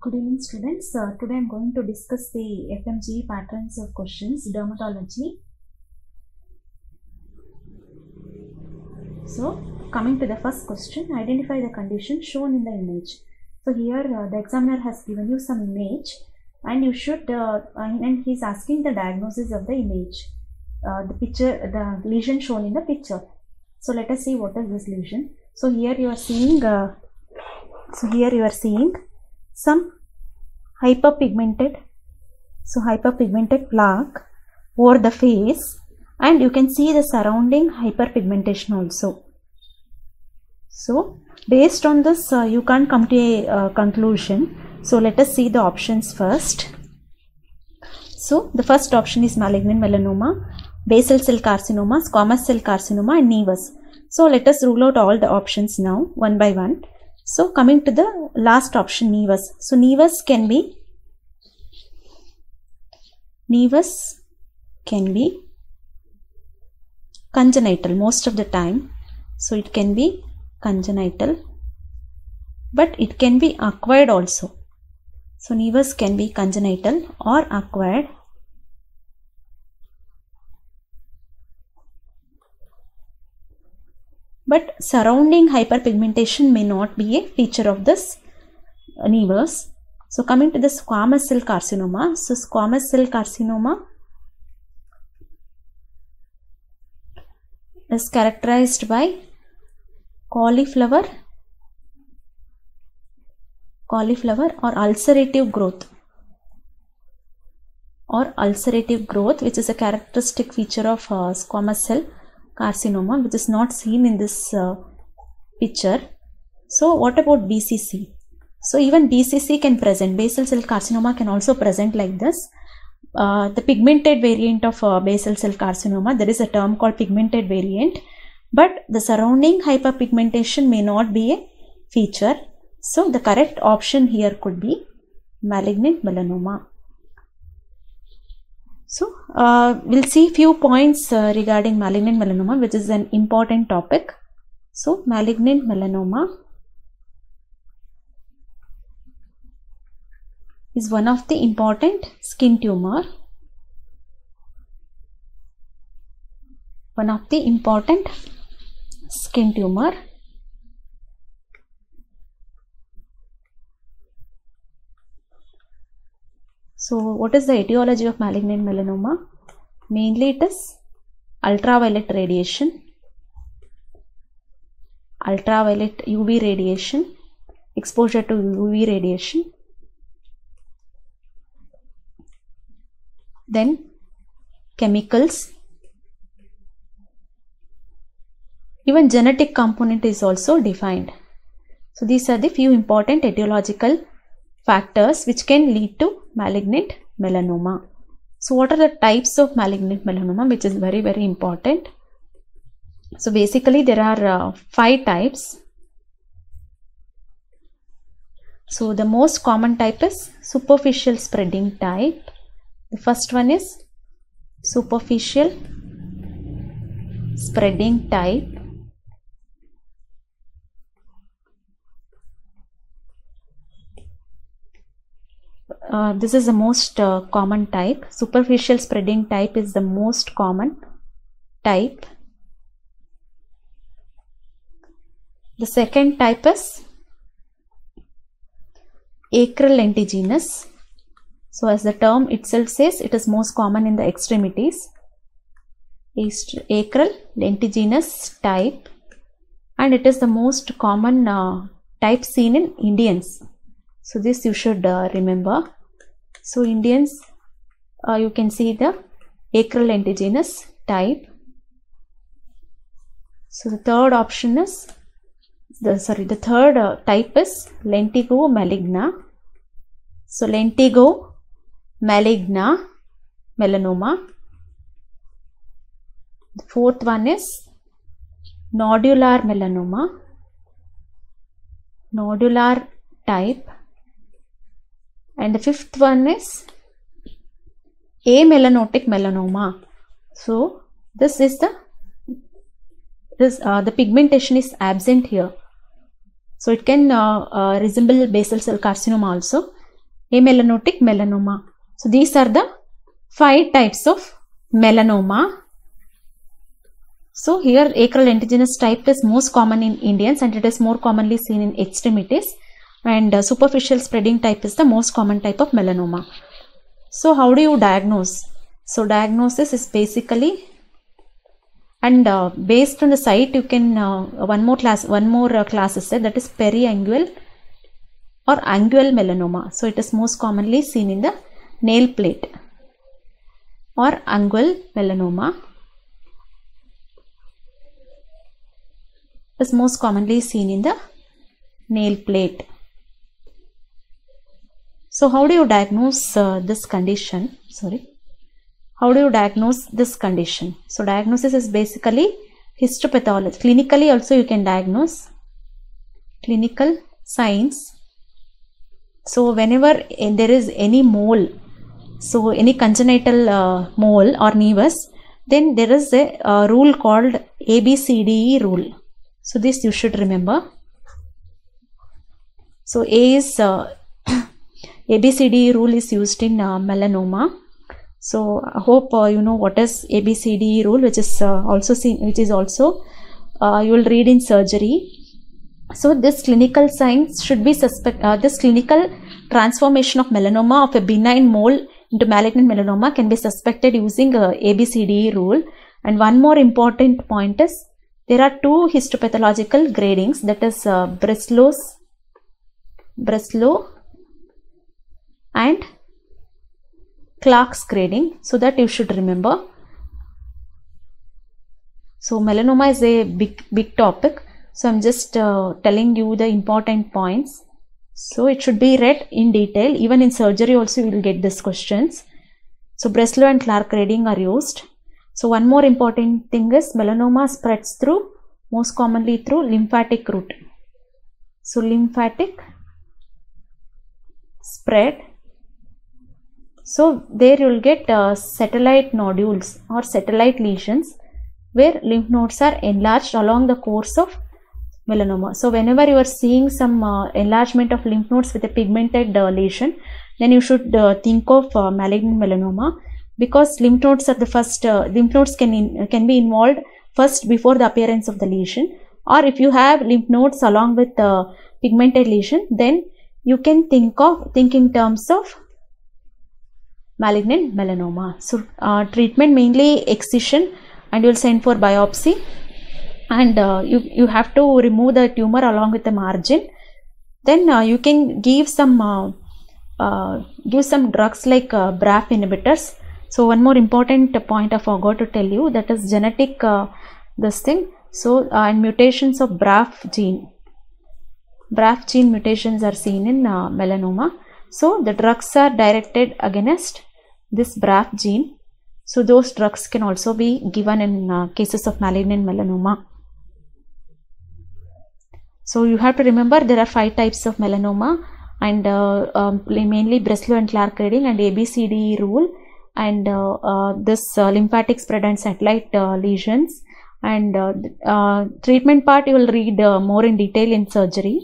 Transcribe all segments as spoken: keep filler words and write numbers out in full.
Good evening students. Uh, today I am going to discuss the F M G patterns of questions, dermatology. So coming to the first question, identify the condition shown in the image. So here uh, the examiner has given you some image and you should, uh, and he is asking the diagnosis of the image, uh, the picture, the lesion shown in the picture. So let us see what is this lesion. So here you are seeing, uh, so here you are seeing some hyperpigmented, so hyperpigmented plaque over the face, and you can see the surrounding hyperpigmentation also. So based on this uh, you can't come to a uh, conclusion. So let us see the options first. So the first option is malignant melanoma, basal cell carcinoma, squamous cell carcinoma and nevus. So let us rule out all the options now one by one. So coming to the last option, nevus. So nevus can be, nevus can be congenital most of the time. So it can be congenital, but it can be acquired also. So nevus can be congenital or acquired. But surrounding hyperpigmentation may not be a feature of this nevus. So coming to the squamous cell carcinoma. So squamous cell carcinoma is characterized by cauliflower, cauliflower or ulcerative growth, or ulcerative growth, which is a characteristic feature of uh, squamous cell carcinoma, which is not seen in this uh, picture. So what about B C C? So even B C C can present, basal cell carcinoma can also present like this. Uh, the pigmented variant of uh, basal cell carcinoma, there is a term called pigmented variant, but the surrounding hyperpigmentation may not be a feature. So the correct option here could be malignant melanoma. So uh, we'll see few points uh, regarding malignant melanoma, which is an important topic. So malignant melanoma is one of the important skin tumor, one of the important skin tumor. So what is the etiology of malignant melanoma? Mainly it is ultraviolet radiation, ultraviolet U V radiation, exposure to U V radiation, then chemicals, even genetic component is also defined. So these are the few important etiological factors which can lead to malignant melanoma. So what are the types of malignant melanoma, which is very very important? So basically there are uh, five types. So the most common type is superficial spreading type. The first one is superficial spreading type. Uh, this is the most uh, common type. Superficial spreading type is the most common type. The second type is acral lentiginous. So as the term itself says, it is most common in the extremities. Acral lentiginous type, and it is the most common uh, type seen in Indians. So this you should uh, remember. So Indians, uh, you can see the acral lentiginous type. So the third option is, the sorry, the third uh, type is lentigo maligna. So lentigo maligna melanoma. The fourth one is nodular melanoma, nodular type. And the fifth one is amelanotic melanoma. So this is the this uh, the pigmentation is absent here. So it can uh, uh, resemble basal cell carcinoma also, amelanotic melanoma. So these are the five types of melanoma. So here acral lentiginous type is most common in Indians and it is more commonly seen in extremities, and uh, superficial spreading type is the most common type of melanoma. So how do you diagnose? So diagnosis is basically, and uh, based on the site you can uh, one more class one more uh, class is said, that is periangual or angual melanoma. So it is most commonly seen in the nail plate, or angual melanoma is most commonly seen in the nail plate. So how do you diagnose uh, this condition? Sorry. How do you diagnose this condition? So diagnosis is basically histopathology. Clinically also you can diagnose clinical signs. So whenever there is any mole, so any congenital uh, mole or nevus, then there is a uh, rule called A B C D E rule. So this you should remember. So A is uh, A B C D E rule is used in uh, melanoma. So I hope uh, you know what is A B C D E rule, which is uh, also seen, which is also uh, you will read in surgery. So this clinical signs should be suspect. Uh, this clinical transformation of melanoma of a benign mole into malignant melanoma can be suspected using uh, A B C D E rule. And one more important point is there are two histopathological gradings, that is uh, Breslow's, Breslow and Clark's grading, so that you should remember. So melanoma is a big big topic, so I'm just uh, telling you the important points. So it should be read in detail. Even in surgery also you will get these questions. So Breslow and Clark grading are used. So one more important thing is melanoma spreads through, most commonly through lymphatic route. So lymphatic spread. So there you will get uh, satellite nodules or satellite lesions where lymph nodes are enlarged along the course of melanoma. So whenever you are seeing some uh, enlargement of lymph nodes with a pigmented uh, lesion, then you should uh, think of uh, malignant melanoma, because lymph nodes are the first, uh, lymph nodes can, in, can be involved first before the appearance of the lesion. Or if you have lymph nodes along with the uh, pigmented lesion, then you can think of, think in terms of malignant melanoma. So uh, treatment mainly excision, and you will send for biopsy, and uh, you, you have to remove the tumor along with the margin. Then uh, you can give some uh, uh, give some drugs like uh, B R A F inhibitors. So one more important point I forgot to tell you, that is genetic uh, this thing. So uh, and mutations of B R A F gene. B R A F gene mutations are seen in uh, melanoma. So the drugs are directed against this B R A F gene. So those drugs can also be given in uh, cases of malignant melanoma. So you have to remember there are five types of melanoma, and uh, um, mainly Breslow and Clark grading and A B C D E rule, and uh, uh, this uh, lymphatic spread and satellite uh, lesions. And uh, uh, treatment part you will read uh, more in detail in surgery.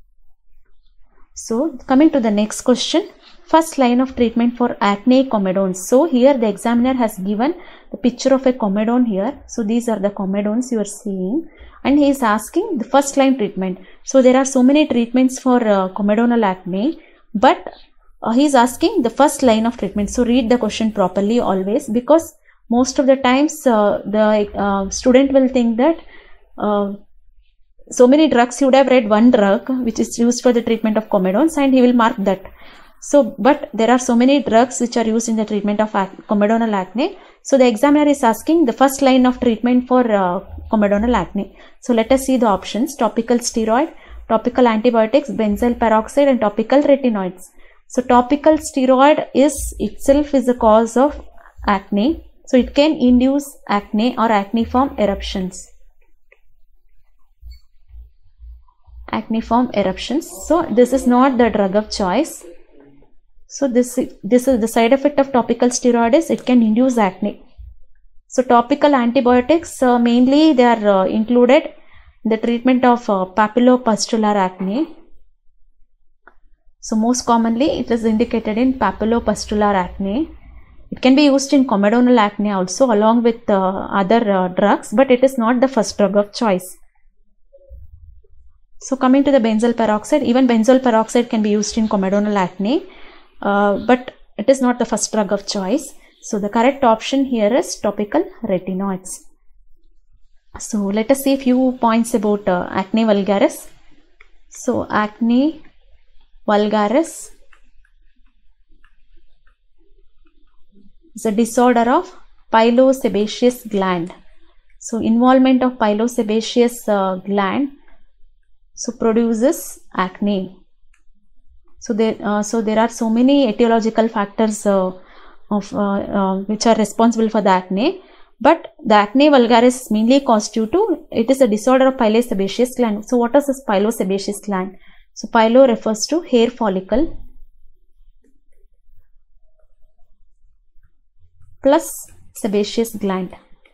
So coming to the next question. First line of treatment for acne comedones. So here the examiner has given the picture of a comedone here. So these are the comedones you are seeing, and he is asking the first line treatment. So there are so many treatments for uh, comedonal acne, but uh, he is asking the first line of treatment. So read the question properly always, because most of the times uh, the uh, student will think that uh, so many drugs, you would have read one drug which is used for the treatment of comedones, and he will mark that. So, but there are so many drugs which are used in the treatment of ac comedonal acne. So, the examiner is asking the first line of treatment for uh, comedonal acne. So, let us see the options: topical steroid, topical antibiotics, benzyl peroxide, and topical retinoids. So, topical steroid is itself is a cause of acne. So, it can induce acne or acneiform eruptions. Acneiform eruptions. So, this is not the drug of choice. So this, this is the side effect of topical steroid is it can induce acne. So topical antibiotics uh, mainly they are uh, included in the treatment of uh, papillopustular acne. So most commonly it is indicated in papulopustular acne. It can be used in comedonal acne also along with uh, other uh, drugs, but it is not the first drug of choice. So coming to the benzoyl peroxide, even benzoyl peroxide can be used in comedonal acne, uh, but it is not the first drug of choice. So the correct option here is topical retinoids. So let us see a few points about uh, acne vulgaris. So acne vulgaris is a disorder of pilosebaceous gland. So involvement of pilosebaceous uh, gland so produces acne. So there, uh, so there are so many etiological factors uh, of uh, uh, which are responsible for the acne, but the acne vulgaris is mainly caused due to, it is a disorder of pilosebaceous gland. So what is this pilosebaceous gland? So pilo refers to hair follicle plus sebaceous gland.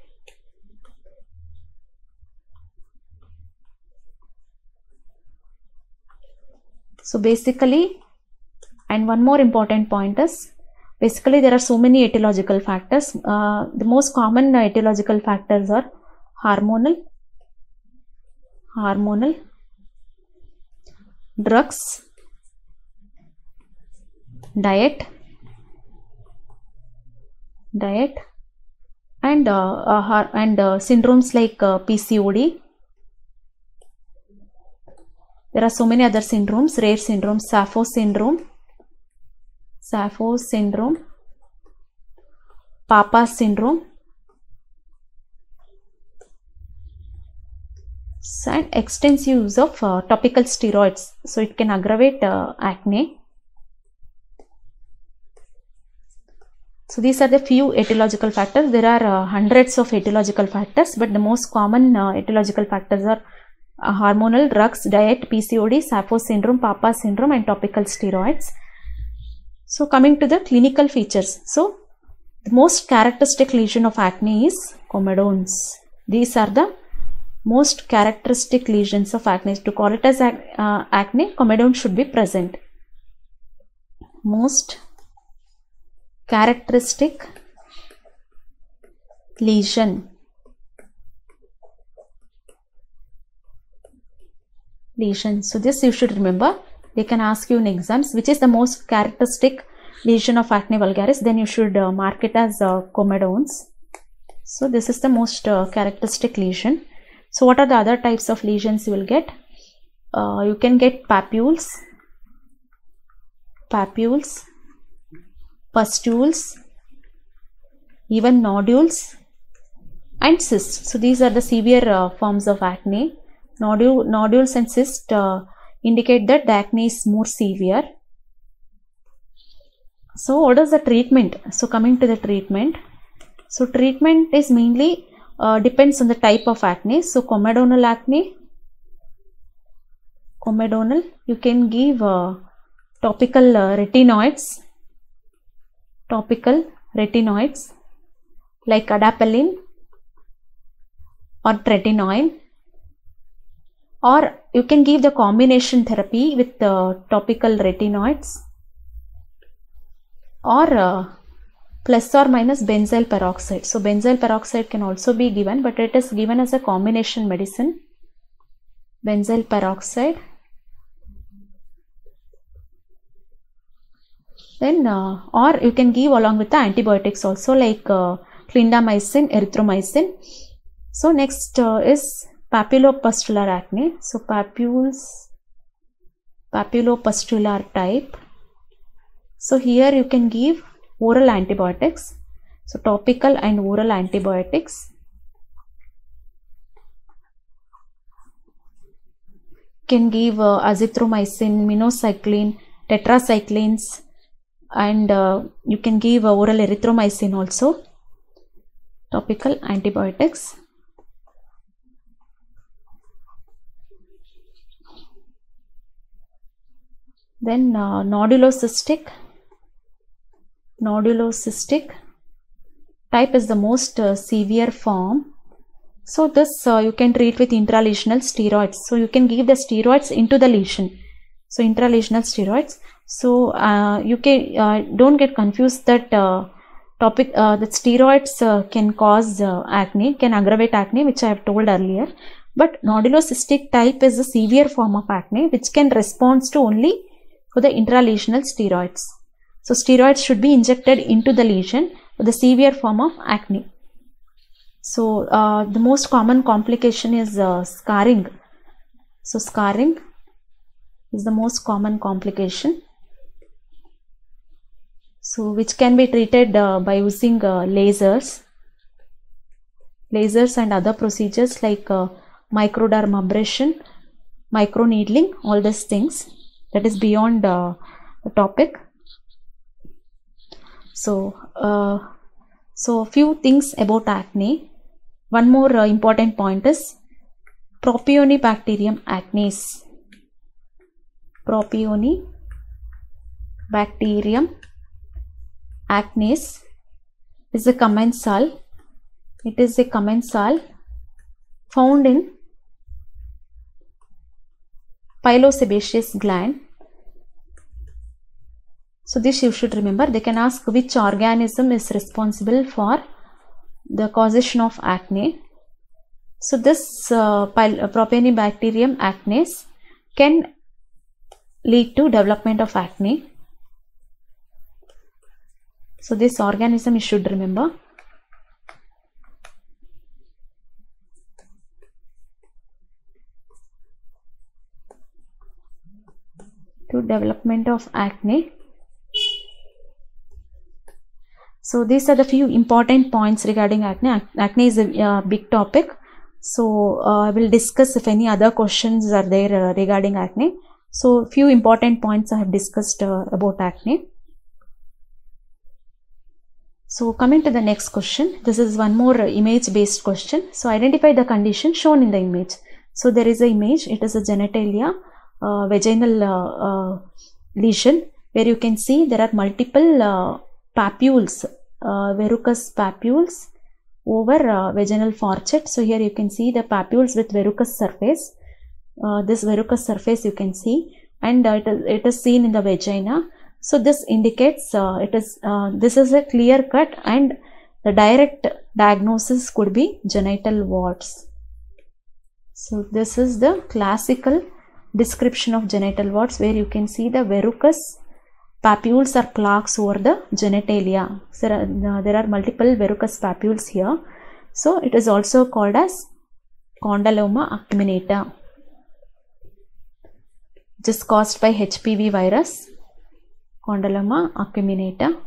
So basically, and one more important point is, basically there are so many etiological factors. Uh, the most common etiological factors are hormonal, hormonal, drugs, diet, diet, and uh, uh, and uh, syndromes like uh, P C O D. There are so many other syndromes, rare syndromes, Sappho syndrome, Sappho syndrome, Papa syndrome, and extensive use of uh, topical steroids. So it can aggravate uh, acne. So these are the few etiological factors. There are uh, hundreds of etiological factors, but the most common uh, etiological factors are uh, hormonal, drugs, diet, P C O D, Sappho syndrome, Papa syndrome, and topical steroids. So coming to the clinical features. So the most characteristic lesion of acne is comedones. These are the most characteristic lesions of acne. To call it as ac uh, acne, comedone should be present. Most characteristic lesion lesion. So this you should remember. They can ask you in exams which is the most characteristic lesion of acne vulgaris. Then you should uh, mark it as uh, comedones. So this is the most uh, characteristic lesion. So what are the other types of lesions you will get? Uh, you can get papules, papules, pustules, even nodules, and cysts. So these are the severe uh, forms of acne. Nodule, nodules and cysts uh, indicate that the acne is more severe. So what is the treatment? So coming to the treatment. So treatment is mainly uh, depends on the type of acne. So comedonal acne, comedonal, you can give uh, topical uh, retinoids, topical retinoids like adapalene or tretinoin, or you can give the combination therapy with uh, topical retinoids or uh, plus or minus benzoyl peroxide. So benzoyl peroxide can also be given, but it is given as a combination medicine. Benzoyl peroxide. Then uh, or you can give along with the antibiotics also like uh, clindamycin, erythromycin. So next uh, is papulopustular acne. So papules, papulopustular type. So here you can give oral antibiotics. So topical and oral antibiotics. You can give uh, azithromycin, minocycline, tetracyclines, and uh, you can give uh, oral erythromycin also. Topical antibiotics. Then uh, nodulocystic, nodulocystic type is the most uh, severe form. So this uh, you can treat with intralesional steroids. So you can give the steroids into the lesion. So intralesional steroids. So uh, you can uh, don't get confused that uh, topic uh, that steroids uh, can cause uh, acne, can aggravate acne, which I have told earlier. But nodulocystic type is a severe form of acne which can respond to only for the intralesional steroids. So steroids should be injected into the lesion for the severe form of acne. So uh, the most common complication is uh, scarring. So scarring is the most common complication. So which can be treated uh, by using uh, lasers, lasers and other procedures like uh, microdermabrasion, microneedling, all these things. That is beyond uh, the topic. So, uh, so a few things about acne. One more uh, important point is Propionibacterium acnes. Propionibacterium acnes is a commensal. It is a commensal found in pilosebaceous gland. So this you should remember. They can ask which organism is responsible for the causation of acne. So this uh, Propionibacterium acnes can lead to development of acne. So this organism you should remember. To development of acne. So these are the few important points regarding acne. Acne is a uh, big topic. So uh, I will discuss if any other questions are there uh, regarding acne. So few important points I have discussed uh, about acne. So coming to the next question, this is one more uh, image based question. So identify the condition shown in the image. So there is an image, it is a genitalia, uh, vaginal uh, uh, lesion, where you can see there are multiple uh, papules, uh, verrucous papules over uh, vaginal fourchette. So here you can see the papules with verrucous surface. Uh, this verrucous surface you can see, and uh, it, is, it is seen in the vagina. So this indicates uh, it is uh, this is a clear cut, and the direct diagnosis could be genital warts. So this is the classical description of genital warts, where you can see the verrucous papules or plaques over the genitalia. So uh, there are multiple verrucous papules here. So it is also called as condyloma acuminata, which is caused by H P V virus. Condyloma acuminata.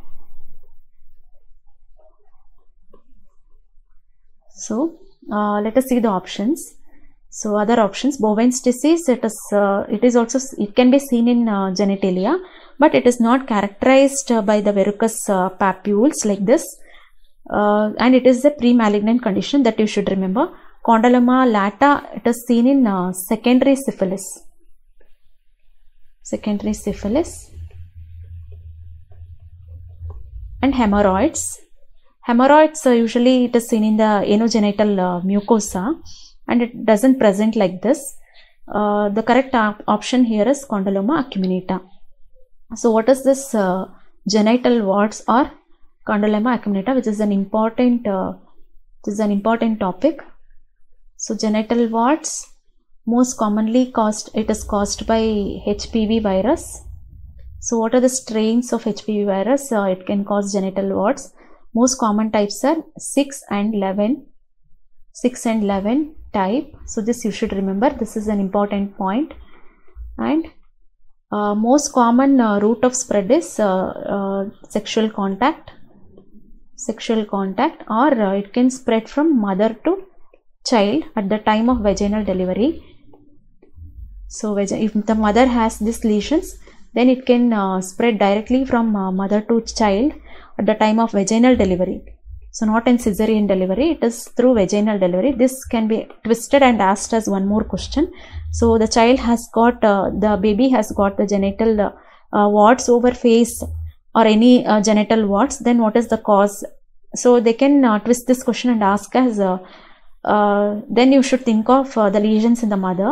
So uh, let us see the options. So other options: Bowen's disease. It is uh, it is also it can be seen in uh, genitalia, but it is not characterized uh, by the verrucous uh, papules like this, uh, and it is a pre-malignant condition that you should remember. Condyloma lata, it is seen in uh, secondary syphilis. Secondary syphilis. And hemorrhoids. Hemorrhoids uh, usually it is seen in the anogenital uh, mucosa, and it doesn't present like this. Uh, the correct op option here is condyloma acuminata. So what is this uh, genital warts or condyloma acuminata, which is an important uh, this is an important topic. So genital warts, most commonly caused, it is caused by H P V virus. So what are the strains of H P V virus? Uh, it can cause genital warts. Most common types are six and eleven. six and eleven type. So this you should remember. This is an important point. And uh, most common uh, route of spread is uh, uh, sexual contact. Sexual contact, or uh, it can spread from mother to child at the time of vaginal delivery. So if the mother has these lesions, then it can uh, spread directly from uh, mother to child at the time of vaginal delivery. So not in cesarean delivery, it is through vaginal delivery. This can be twisted and asked as one more question. So the child has got, uh, the baby has got the genital uh, uh, warts over face or any uh, genital warts, then what is the cause? So they can uh, twist this question and ask as, uh, uh, then you should think of uh, the lesions in the mother.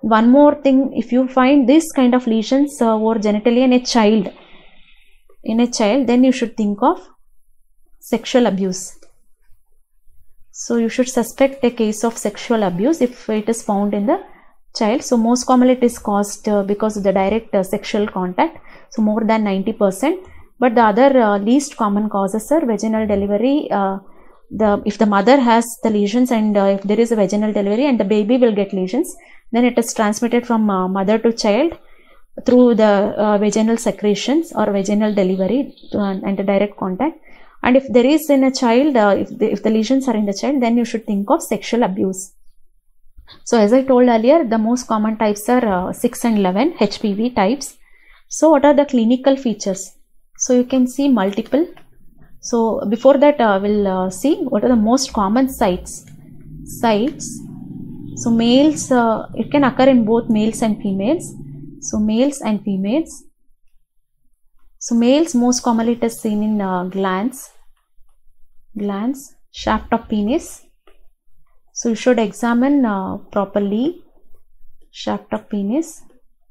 one more thing, if you find this kind of lesions uh, over genitalia in a child, in a child, then you should think of sexual abuse. So you should suspect a case of sexual abuse if it is found in the child. So most commonly it is caused uh, because of the direct uh, sexual contact, so more than ninety percent. But the other uh, least common causes are vaginal delivery. Uh, the if the mother has the lesions, and uh, if there is a vaginal delivery and the baby will get lesions, then it is transmitted from uh, mother to child through the uh, vaginal secretions or vaginal delivery to, uh, and the direct contact. And if there is in a child, uh, if, the, if the lesions are in the child, then you should think of sexual abuse. So as I told earlier, the most common types are uh, six and eleven H P V types. So what are the clinical features? So you can see multiple. So before that, uh, we'll uh, see what are the most common sites. Sites. So males, uh, it can occur in both males and females. So males and females. So males, most commonly it is seen in uh, glands, glands, shaft of penis. So you should examine uh, properly shaft of penis.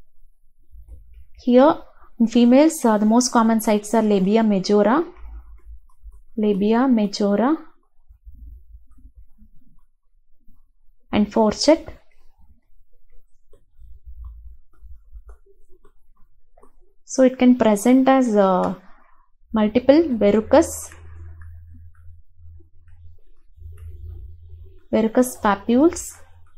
Here in females, uh, the most common sites are labia majora, labia majora, and fourchette. So it can present as uh, multiple verrucous, verrucous papules,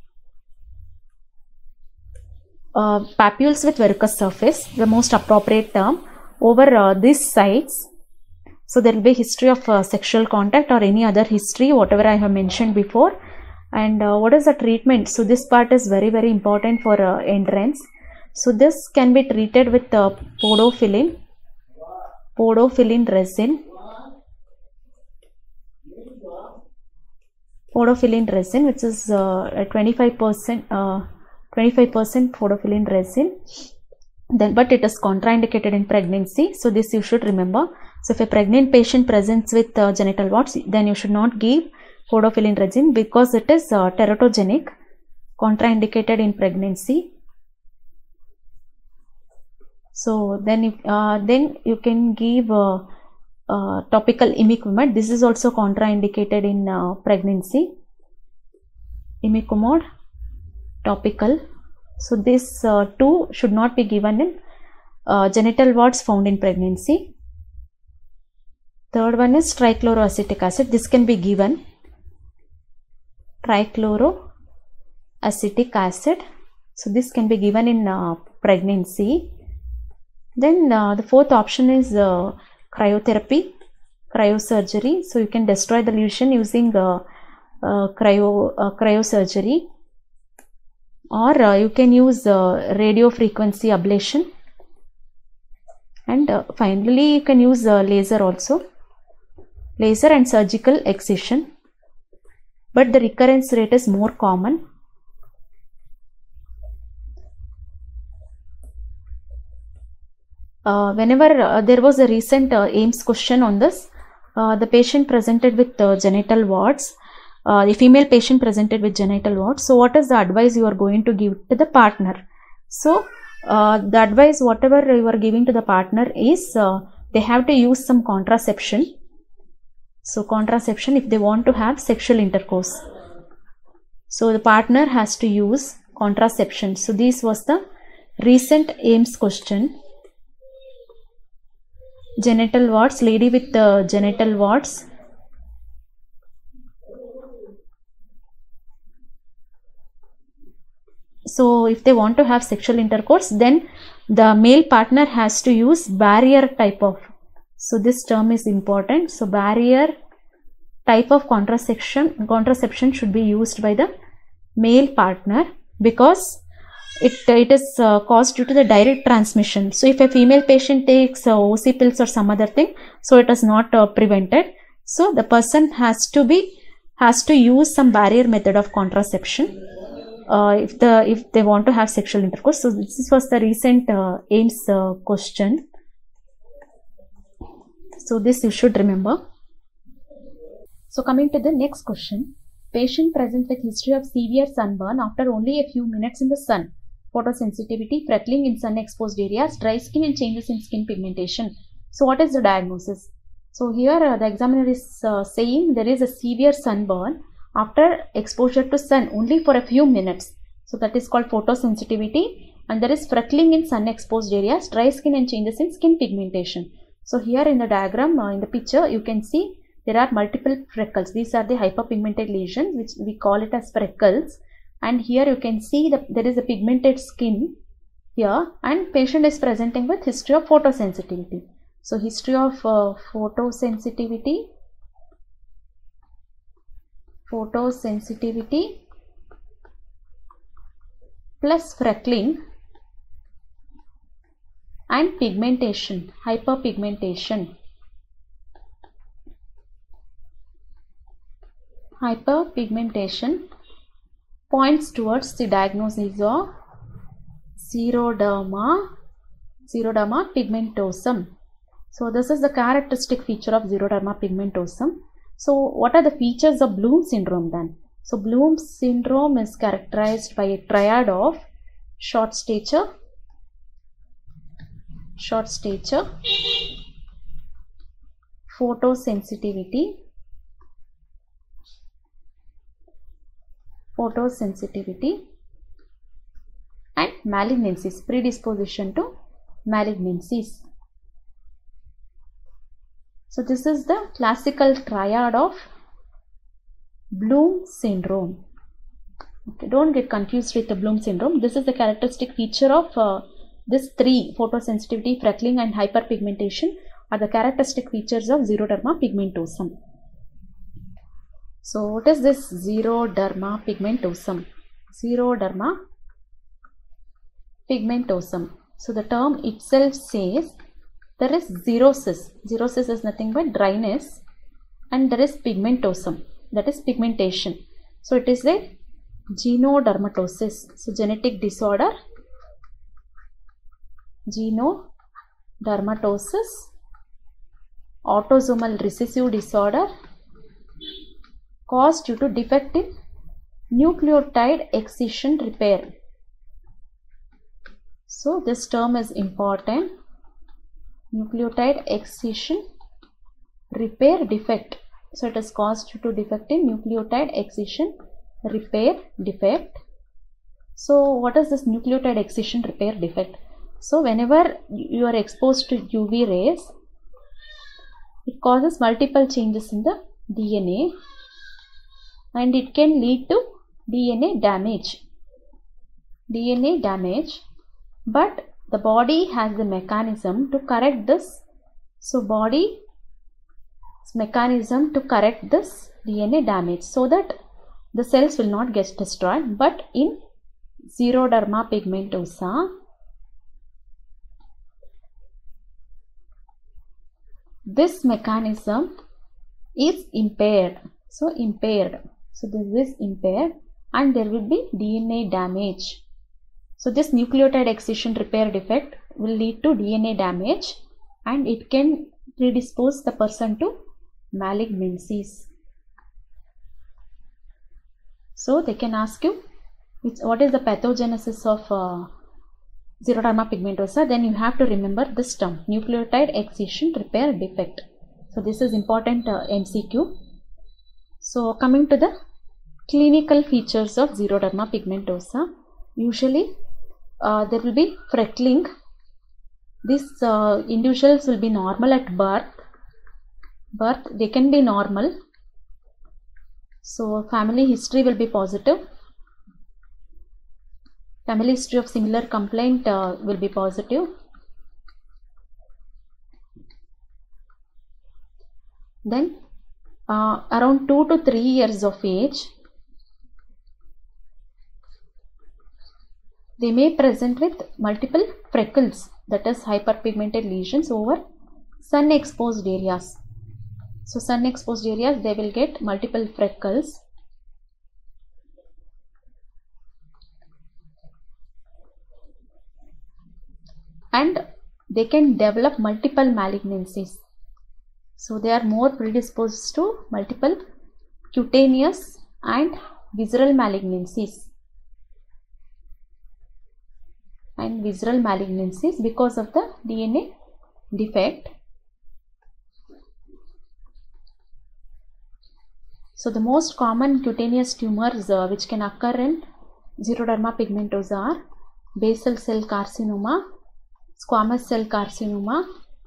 uh, papules with verrucous surface, the most appropriate term, over uh, these sites. So there will be history of uh, sexual contact or any other history, whatever I have mentioned before. And uh, what is the treatment? So this part is very very important for uh, entrance. So this can be treated with uh, podophyllin, podophyllin resin, podophyllin resin, which is uh, twenty-five percent, uh, twenty-five percent podophyllin resin. Then, but it is contraindicated in pregnancy. So this you should remember. So if a pregnant patient presents with uh, genital warts, then you should not give podophyllin resin because it is uh, teratogenic, contraindicated in pregnancy. So then, if, uh, then you can give uh, uh, topical imiquimod. This is also contraindicated in uh, pregnancy. Imiquimod, topical. So this uh, two should not be given in uh, genital warts found in pregnancy. Third one is trichloroacetic acid. This can be given. Trichloroacetic acid. So this can be given in uh, pregnancy. Then uh, the fourth option is uh, cryotherapy, cryosurgery. So you can destroy the lesion using uh, uh, cryo uh, cryosurgery, or uh, you can use uh, radio frequency ablation, and uh, finally you can use uh, laser also, laser and surgical excision. But the recurrence rate is more common. Uh, whenever uh, there was a recent uh, AIIMS question on this, uh, the patient presented with uh, genital warts, uh, the female patient presented with genital warts. So what is the advice you are going to give to the partner? So uh, the advice whatever you are giving to the partner is uh, they have to use some contraception. So contraception if they want to have sexual intercourse. So the partner has to use contraception. So this was the recent AIIMS question. Genital warts, lady with the uh, genital warts. So if they want to have sexual intercourse, then the male partner has to use barrier type of. So this term is important. So barrier type of contraception, contraception should be used by the male partner because It, it is uh, caused due to the direct transmission. So if a female patient takes uh, O C pills or some other thing, so it is not uh, prevented. So the person has to be has to use some barrier method of contraception uh, if the if they want to have sexual intercourse. So this was the recent uh, AIIMS uh, question. So this you should remember. So coming to the next question, patient presents with history of severe sunburn after only a few minutes in the sun. photosensitivity, freckling in sun exposed areas, dry skin and changes in skin pigmentation. So what is the diagnosis? So here uh, the examiner is uh, saying there is a severe sunburn after exposure to sun only for a few minutes. So that is called photosensitivity, and there is freckling in sun exposed areas, dry skin and changes in skin pigmentation. So here in the diagram, uh, in the picture, you can see there are multiple freckles. These are the hyperpigmented lesions, which we call it as freckles. And here you can see that there is a pigmented skin here, and patient is presenting with history of photosensitivity. So history of uh, photosensitivity, photosensitivity plus freckling and pigmentation, hyperpigmentation. Hyperpigmentation points towards the diagnosis of xeroderma, xeroderma pigmentosum. So this is the characteristic feature of xeroderma pigmentosum. So what are the features of Bloom syndrome then? So Bloom syndrome is characterized by a triad of short stature, short stature, photosensitivity, photosensitivity and malignancies, predisposition to malignancies. So this is the classical triad of Bloom syndrome. Okay, don't get confused with the Bloom syndrome. This is the characteristic feature of uh, this three, photosensitivity, freckling and hyperpigmentation, are the characteristic features of xeroderma pigmentosum. So what is this xeroderma pigmentosum? Xeroderma pigmentosum. So the term itself says there is xerosis. Xerosis is nothing but dryness, and there is pigmentosum, that is pigmentation. So it is a genodermatosis. So genetic disorder, genodermatosis, autosomal recessive disorder caused due to defect in nucleotide excision repair. So this term is important. Nucleotide excision repair defect. So it is caused due to defect in nucleotide excision repair defect. So what is this nucleotide excision repair defect? So whenever you are exposed to U V rays, it causes multiple changes in the D N A, and it can lead to D N A damage. D N A damage, but the body has the mechanism to correct this. So body mechanism to correct this D N A damage so that the cells will not get destroyed. But in xeroderma pigmentosa, this mechanism is impaired. So impaired. So this is impaired, and there will be D N A damage. So this nucleotide excision repair defect will lead to D N A damage, and it can predispose the person to malignancies. So they can ask you what is the pathogenesis of uh, xeroderma pigmentosa. Then you have to remember this term, nucleotide excision repair defect. So this is important uh, M C Q. So coming to the clinical features of xeroderma pigmentosa, usually uh, there will be freckling. These uh, individuals will be normal at birth. Birth they can be normal. So family history will be positive. Family history of similar complaint uh, will be positive. Then uh, around two to three years of age, they may present with multiple freckles, that is hyperpigmented lesions over sun exposed areas. So sun exposed areas, they will get multiple freckles. And they can develop multiple malignancies. So they are more predisposed to multiple cutaneous and visceral malignancies. and visceral malignancies because of the D N A defect. So the most common cutaneous tumors uh, which can occur in xeroderma pigmentosa are basal cell carcinoma, squamous cell carcinoma,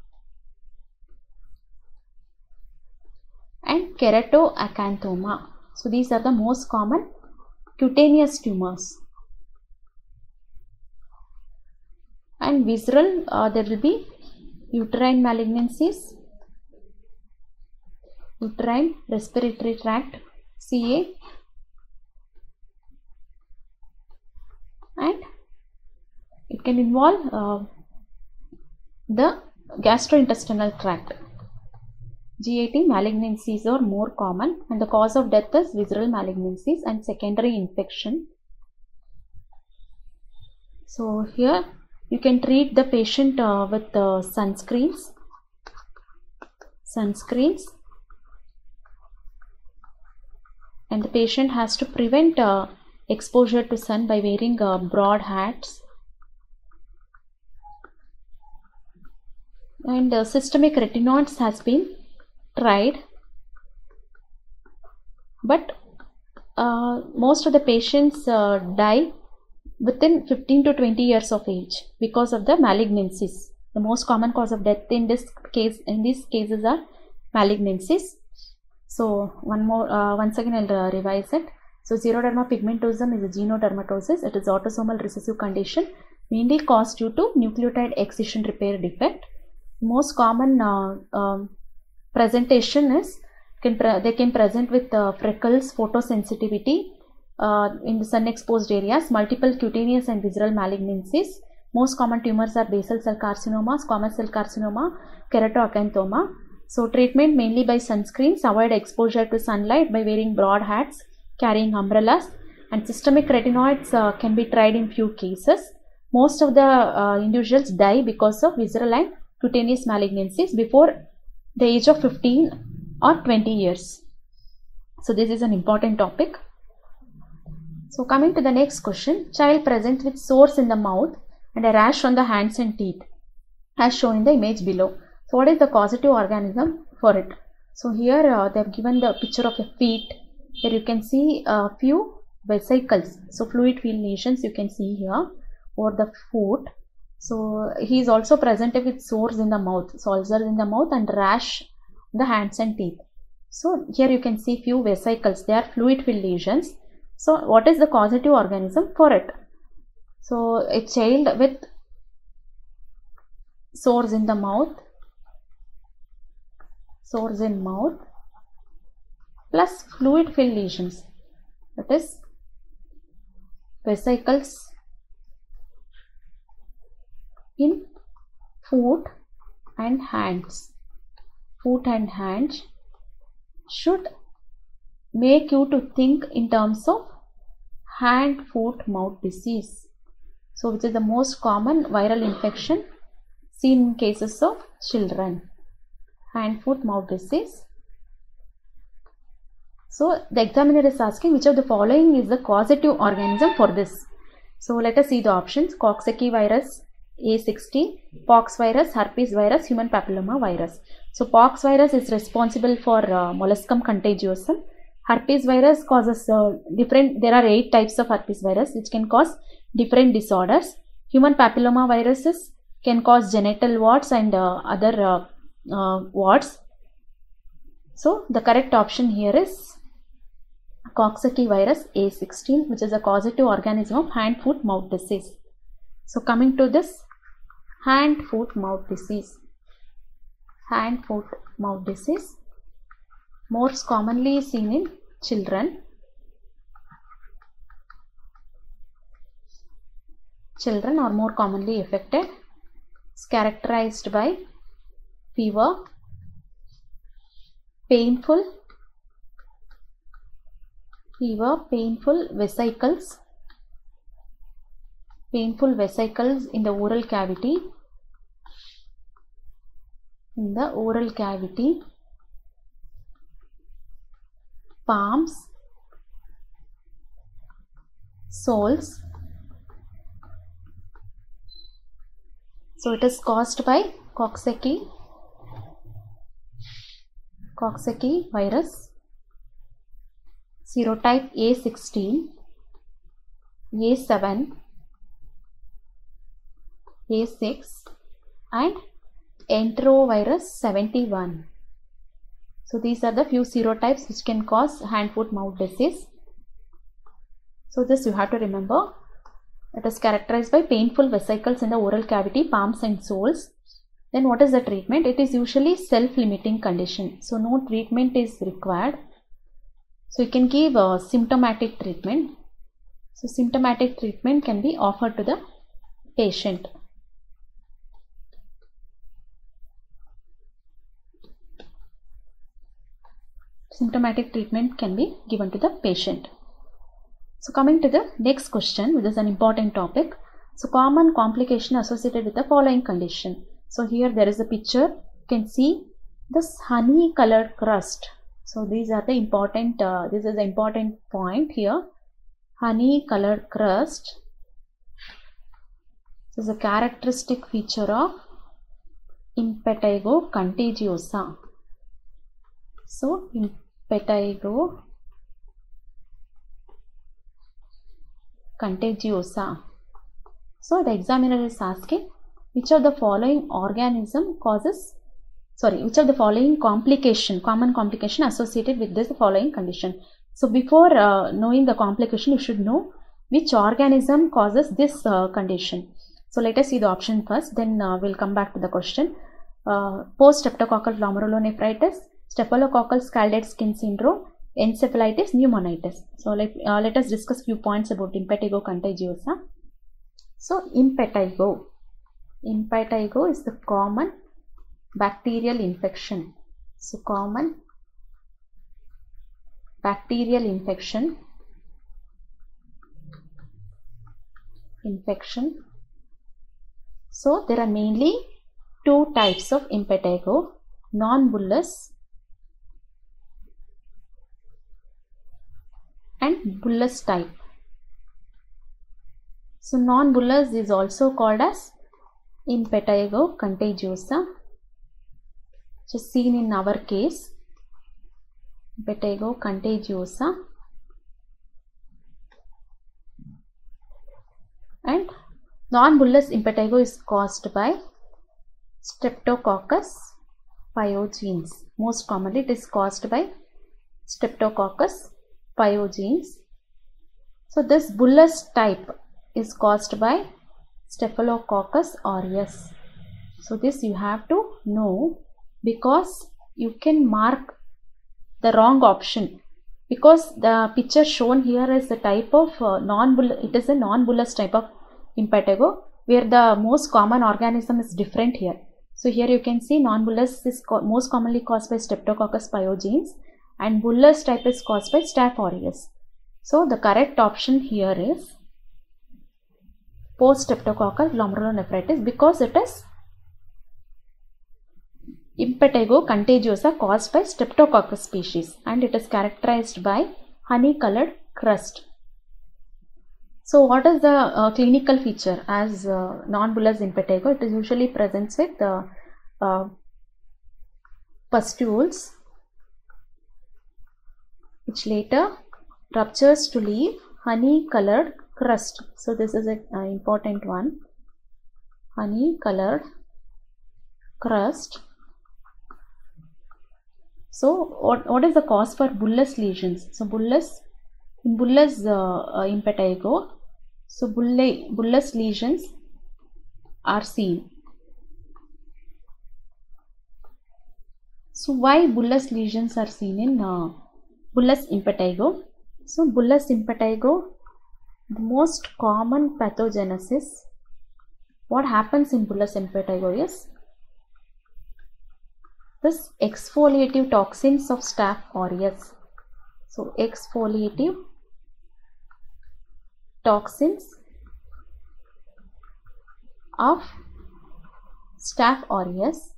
and keratoacanthoma. So these are the most common cutaneous tumors. And visceral, uh, there will be uterine malignancies, uterine respiratory tract C A, and it can involve uh, the gastrointestinal tract. G I T malignancies are more common, and the cause of death is visceral malignancies and secondary infection. So here you can treat the patient uh, with uh, sunscreens, sunscreens, and the patient has to prevent uh, exposure to sun by wearing uh, broad hats. And uh, systemic retinoids has been tried, but uh, most of the patients uh, die within fifteen to twenty years of age because of the malignancies. The most common cause of death in this case, in these cases, are malignancies. So one more, uh, once again I'll uh, revise it. So xeroderma pigmentosum is a genodermatosis. It is autosomal recessive condition, mainly caused due to nucleotide excision repair defect. Most common uh, um, presentation is can pre they can present with uh, freckles, photosensitivity uh, in the sun exposed areas, multiple cutaneous and visceral malignancies. Most common tumors are basal cell carcinoma, squamous cell carcinoma, keratoacanthoma. So treatment mainly by sunscreens, avoid exposure to sunlight by wearing broad hats, carrying umbrellas, and systemic retinoids uh, can be tried in few cases. Most of the uh, individuals die because of visceral and cutaneous malignancies before the age of fifteen or twenty years. So this is an important topic. So coming to the next question, child presents with sores in the mouth and a rash on the hands and teeth as shown in the image below. So what is the causative organism for it? So here uh, they have given the picture of a feet. Here you can see a few vesicles. So fluid filled lesions you can see here over the foot. So he is also presented with sores in the mouth, so ulcers in the mouth and rash in the hands and teeth. So here you can see few vesicles. They are fluid filled lesions. So what is the causative organism for it? So a child with sores in the mouth, sores in mouth plus fluid filled lesions, that is vesicles in foot and hands. Foot and hands should make you to think in terms of hand, foot, mouth disease. So which is the most common viral infection seen in cases of children. Hand, foot, mouth disease. So the examiner is asking which of the following is the causative organism for this. So let us see the options: Coxsackie virus, A sixteen, pox virus, herpes virus, human papilloma virus. So pox virus is responsible for uh, molluscum contagiosum. Herpes virus causes uh, different, there are eight types of herpes virus which can cause different disorders. Human papilloma viruses can cause genital warts and uh, other uh, uh, warts. So the correct option here is Coxsackie virus A sixteen, which is a causative organism of hand, foot, mouth disease. So coming to this hand, foot, mouth disease. Hand, foot, mouth disease most commonly seen in children. Children are more commonly affected. It's characterized by fever, painful, fever, painful vesicles, painful vesicles in the oral cavity, in the oral cavity, palms, soles, So it is caused by Coxsackie, Coxsackie virus, serotype A sixteen, A seven, A six and enterovirus seventy-one. So these are the few serotypes which can cause hand, foot, mouth disease. So this you have to remember. It is characterized by painful vesicles in the oral cavity, palms and soles. Then what is the treatment? It is usually self-limiting condition. So no treatment is required. So you can give a symptomatic treatment. So symptomatic treatment can be offered to the patient. Symptomatic treatment can be given to the patient. So coming to the next question, which is an important topic. So common complication associated with the following condition. So here there is a picture. You can see this honey colored crust. So these are the important, uh, this is the important point here. Honey colored crust. This is a characteristic feature of impetigo contagiosa. So impetigo contagiosa. So the examiner is asking which of the following organism causes, sorry, which of the following complication, common complication associated with this following condition. So before uh, knowing the complication, you should know which organism causes this uh, condition. So let us see the option first, then uh, we'll come back to the question. Uh, post-streptococcal glomerulonephritis, staphylococcal scalded skin syndrome, encephalitis, pneumonitis. So let, uh, let us discuss few points about impetigo contagiosa. So impetigo, impetigo is the common bacterial infection. So common bacterial infection, infection. So there are mainly two types of impetigo, non-bullous and bullous type. So non-bullous is also called as impetigo contagiosa, which is seen in our case, impetigo contagiosa, and non-bullous impetigo is caused by Streptococcus pyogenes. Most commonly it is caused by Streptococcus pyogenes. So this bullous type is caused by Staphylococcus aureus. So this you have to know, because you can mark the wrong option, because the picture shown here is the type of uh, non-bullous, it is a non-bullous type of impetigo where the most common organism is different here. So here you can see non-bullous is co most commonly caused by Streptococcus pyogenes and bullous type is caused by Staph aureus. So the correct option here is post-streptococcal glomerulonephritis, because it is impetigo contagiosa caused by Streptococcus species and it is characterized by honey colored crust. So what is the uh, clinical feature as uh, non-bullous impetigo? It is usually presents with uh, uh, pustules which later ruptures to leave honey colored crust. So this is an uh, important one, honey colored crust. So what, what is the cause for bullous lesions? So bullous, in bullous uh, uh, impetigo, so bulle, bullous lesions are seen. So why bullous lesions are seen in uh, bullous impetigo? So bullous impetigo, the most common pathogenesis, what happens in bullous impetigo is this exfoliative toxins of Staph aureus. So exfoliative toxins of Staph aureus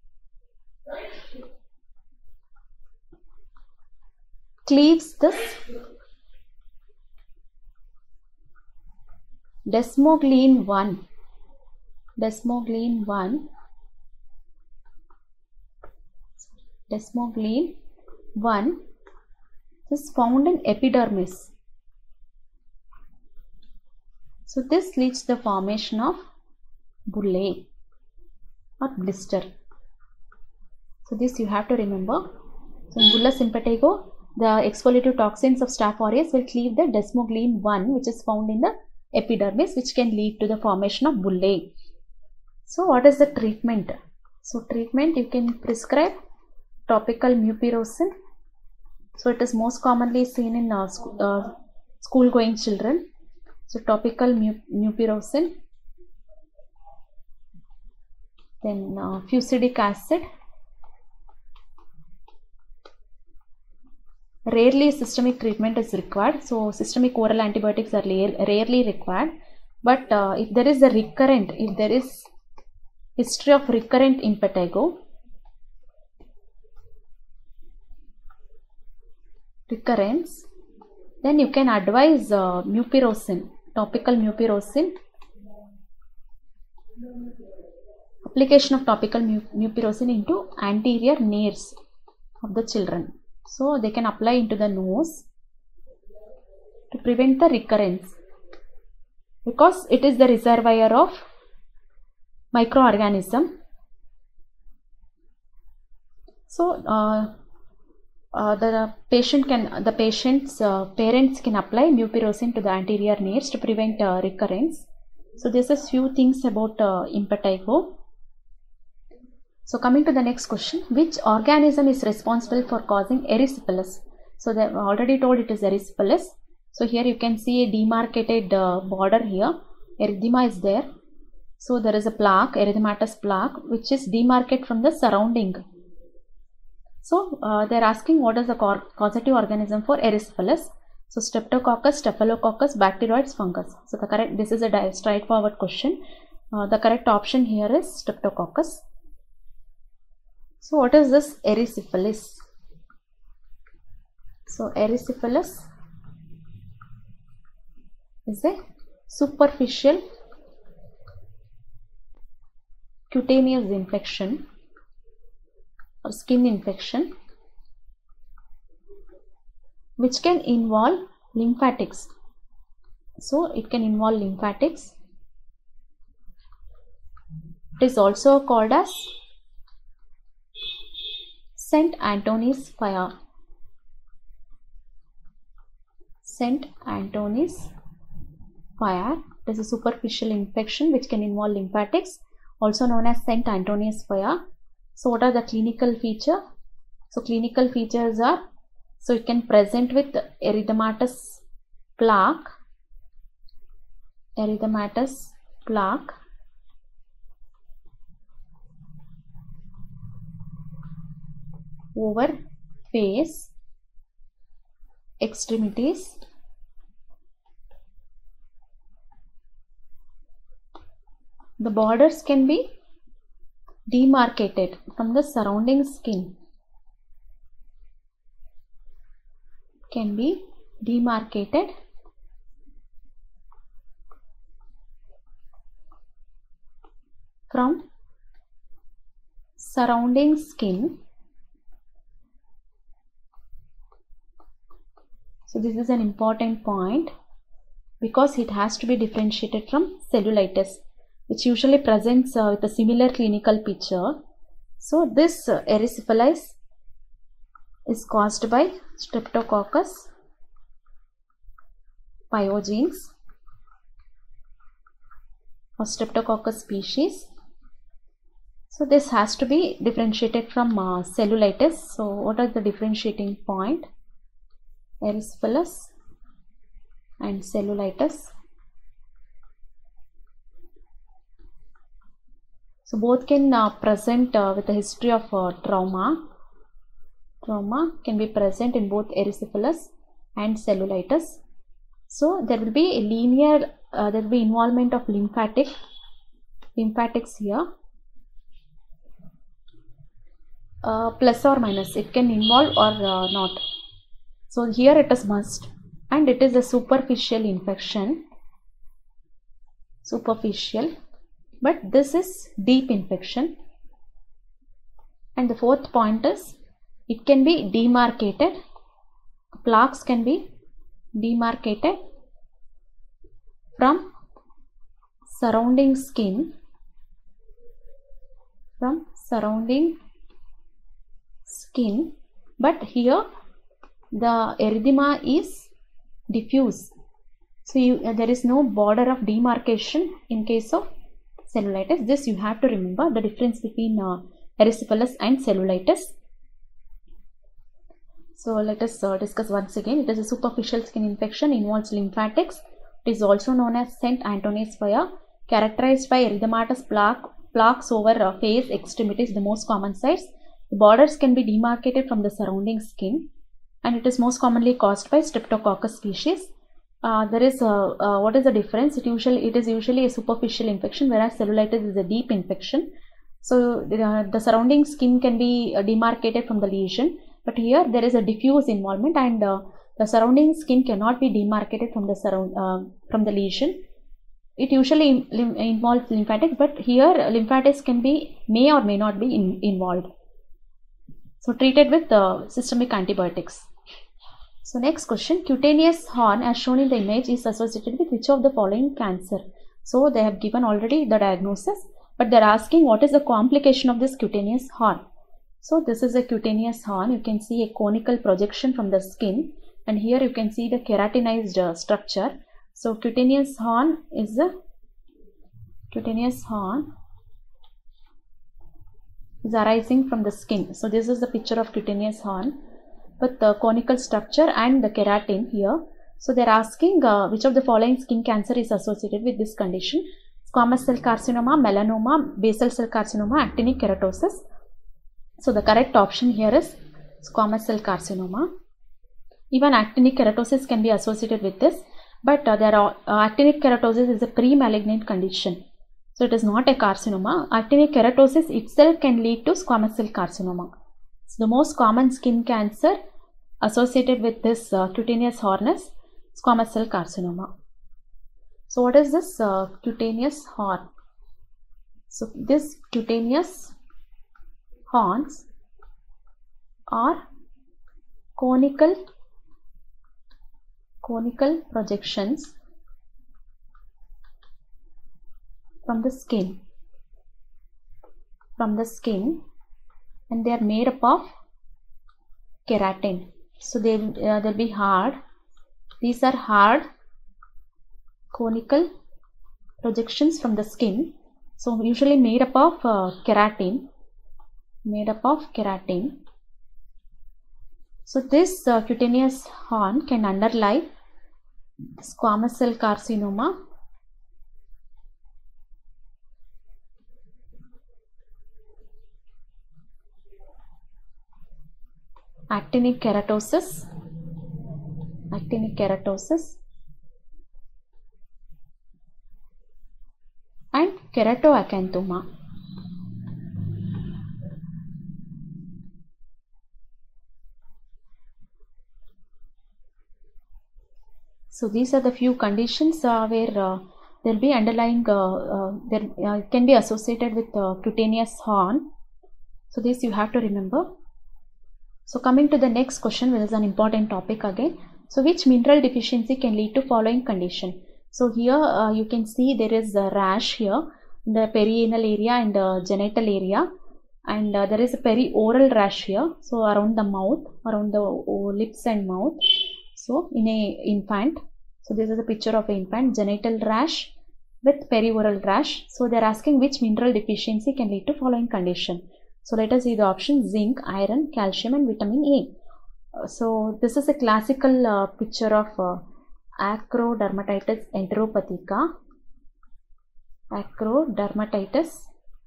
cleaves this desmoglein one desmoglein one, desmoglein one is found in epidermis. So this leads to the formation of bullae or blister. So this you have to remember. So in bullous impetigo, the exfoliative toxins of Staph aureus will cleave the desmoglein one, which is found in the epidermis, which can lead to the formation of bullae. So what is the treatment? So treatment, you can prescribe topical mupirocin. So it is most commonly seen in uh, sc uh, school going children. So topical mu mupirocin, then uh, fusidic acid. Rarely systemic treatment is required, so systemic oral antibiotics are rarely required. But uh, if there is a recurrent, if there is history of recurrent impetigo, recurrence, then you can advise uh, mupirocin, topical mupirocin, application of topical mupirocin into anterior nares of the children. So they can apply into the nose to prevent the recurrence, because it is the reservoir of microorganism. So uh, uh, the patient can, the patient's uh, parents can apply mupirocin to the anterior nares to prevent uh, recurrence. So this is few things about uh, impetigo. So coming to the next question, which organism is responsible for causing erysipelas? So they have already told it is erysipelas. So here you can see a demarcated uh, border here. Erythema is there. So there is a plaque, erythematous plaque, which is demarcated from the surrounding. So uh, they are asking what is the causative organism for erysipelas. So Streptococcus, Staphylococcus, bacteroids, fungus. So the correct, this is a straightforward question. Uh, the correct option here is Streptococcus. So what is this erysipelas? So erysipelas is a superficial cutaneous infection or skin infection which can involve lymphatics. So it can involve lymphatics. It is also called as Saint Anthony's fire. Saint Anthony's fire. It is a superficial infection which can involve lymphatics, also known as Saint Anthony's fire. So what are the clinical features? So clinical features are, so it can present with erythematous plaque, erythematous plaque, over face, extremities, the borders can be demarcated from the surrounding skin, can be demarcated from surrounding skin. So this is an important point because it has to be differentiated from cellulitis, which usually presents uh, with a similar clinical picture. So this uh, erysipelas is caused by Streptococcus pyogenes or Streptococcus species. So this has to be differentiated from uh, cellulitis. So what are the differentiating point? Erysipelas and cellulitis. So both can uh, present uh, with a history of uh, trauma. Trauma can be present in both erysipelas and cellulitis. So there will be a linear, uh, there will be involvement of lymphatic, lymphatics here, uh, plus or minus. It can involve or uh, not. So here it is must, and it is a superficial infection. Superficial. but this is deep infection. And the fourth point is it can be demarcated. Plaques can be demarcated from surrounding skin, from surrounding skin, but here the erythema is diffuse. So you, uh, there is no border of demarcation in case of cellulitis. This you have to remember, the difference between uh, erysipelas and cellulitis. So let us uh, discuss once again. It is a superficial skin infection, involves lymphatics. It is also known as Saint Antoine's fire, characterized by erythematous plaque, plaques over uh, face, extremities, the most common sites. The borders can be demarcated from the surrounding skin, and it is most commonly caused by Streptococcus species. Uh, there is a, uh, what is the difference? It usually it is usually a superficial infection, whereas cellulitis is a deep infection. So uh, the surrounding skin can be uh, demarcated from the lesion, but here there is a diffuse involvement, and uh, the surrounding skin cannot be demarcated from the surround uh, from the lesion. It usually lim involves lymphatics, but here lymphatics can be may or may not be in involved. So treated with uh, systemic antibiotics. So next question, cutaneous horn as shown in the image is associated with which of the following cancer? So they have given already the diagnosis, but they are asking what is the complication of this cutaneous horn. So this is a cutaneous horn. You can see a conical projection from the skin, and here you can see the keratinized uh, structure. So cutaneous horn is a cutaneous horn is arising from the skin. So this is the picture of cutaneous horn with the conical structure and the keratin here. So they are asking uh, which of the following skin cancer is associated with this condition: squamous cell carcinoma, melanoma, basal cell carcinoma, actinic keratosis. So the correct option here is squamous cell carcinoma. Even actinic keratosis can be associated with this, but uh, there are uh, actinic keratosis is a pre-malignant condition. So it is not a carcinoma. Actinic keratosis itself can lead to squamous cell carcinoma. So the most common skin cancer associated with this uh, cutaneous horn is squamous cell carcinoma. So what is this uh, cutaneous horn? So this cutaneous horns are conical conical projections from the skin from the skin and they are made up of keratin. So they uh, they'll be hard. These are hard conical projections from the skin. So usually made up of uh, keratin. Made up of keratin. So this uh, cutaneous horn can underlie squamous cell carcinoma, actinic keratosis, actinic keratosis, and keratoacanthoma. So these are the few conditions uh, where uh, there will be underlying, uh, uh, there uh, can be associated with uh, cutaneous horn. So this you have to remember. So coming to the next question, which is an important topic again. So which mineral deficiency can lead to following condition? So here uh, you can see there is a rash here in the perianal area and uh, genital area, and uh, there is a perioral rash here. So around the mouth, around the oh, lips and mouth. So in a infant, so this is a picture of an infant, genital rash with perioral rash. So they are asking which mineral deficiency can lead to following condition. So let us see the options: zinc, iron, calcium, and vitamin A. Uh, so this is a classical uh, picture of uh, acrodermatitis enteropathica. Acrodermatitis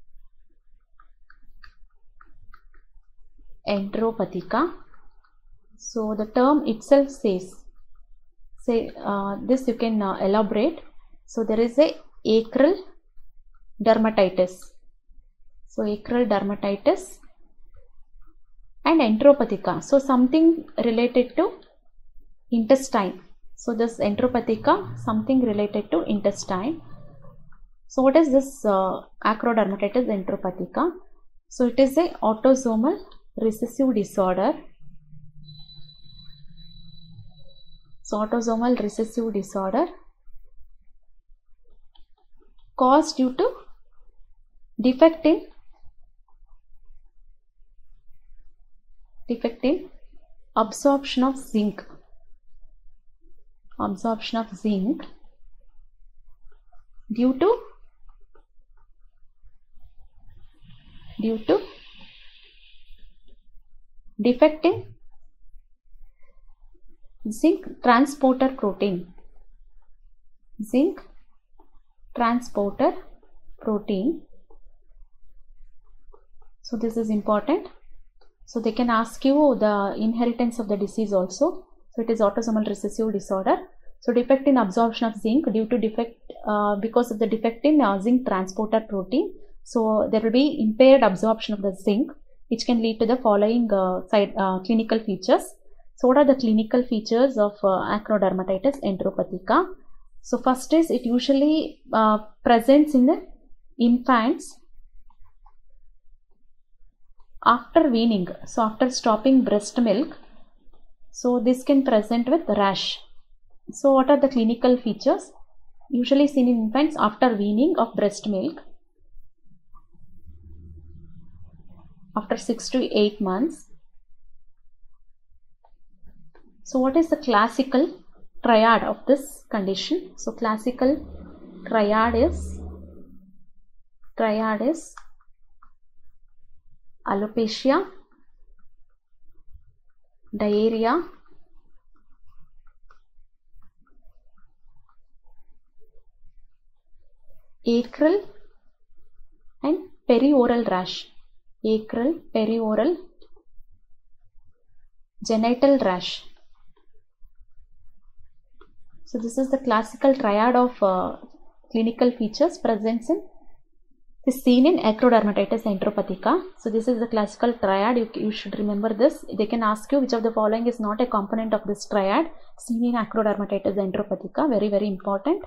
enteropathica. So the term itself says, say uh, this you can uh, elaborate. So there is a acral dermatitis. So acral dermatitis and enteropathica. So something related to intestine. So this enteropathica, something related to intestine. So what is this uh, acrodermatitis enteropathica? So it is a autosomal recessive disorder. So autosomal recessive disorder caused due to defect in defect in absorption of zinc. Absorption of zinc due to due to defect in zinc transporter protein. Zinc transporter protein. So this is important. So they can ask you the inheritance of the disease also. So it is autosomal recessive disorder. So defect in absorption of zinc due to defect uh, because of the defect in uh, zinc transporter protein. So there will be impaired absorption of the zinc, which can lead to the following uh, side uh, clinical features. So what are the clinical features of uh, acrodermatitis enteropathica? So first is it usually uh, presents in the infants after weaning. So after stopping breast milk. So this can present with rash. So what are the clinical features? Usually seen in infants after weaning of breast milk. After six to eight months. So what is the classical triad of this condition? So classical triad is triad is alopecia, diarrhea, acral and perioral rash. Acral, perioral, genital rash. So this is the classical triad of uh, clinical features present in is seen in acrodermatitis enteropathica. So this is the classical triad. You, you should remember this. They can ask you which of the following is not a component of this triad seen in acrodermatitis enteropathica. Very very important.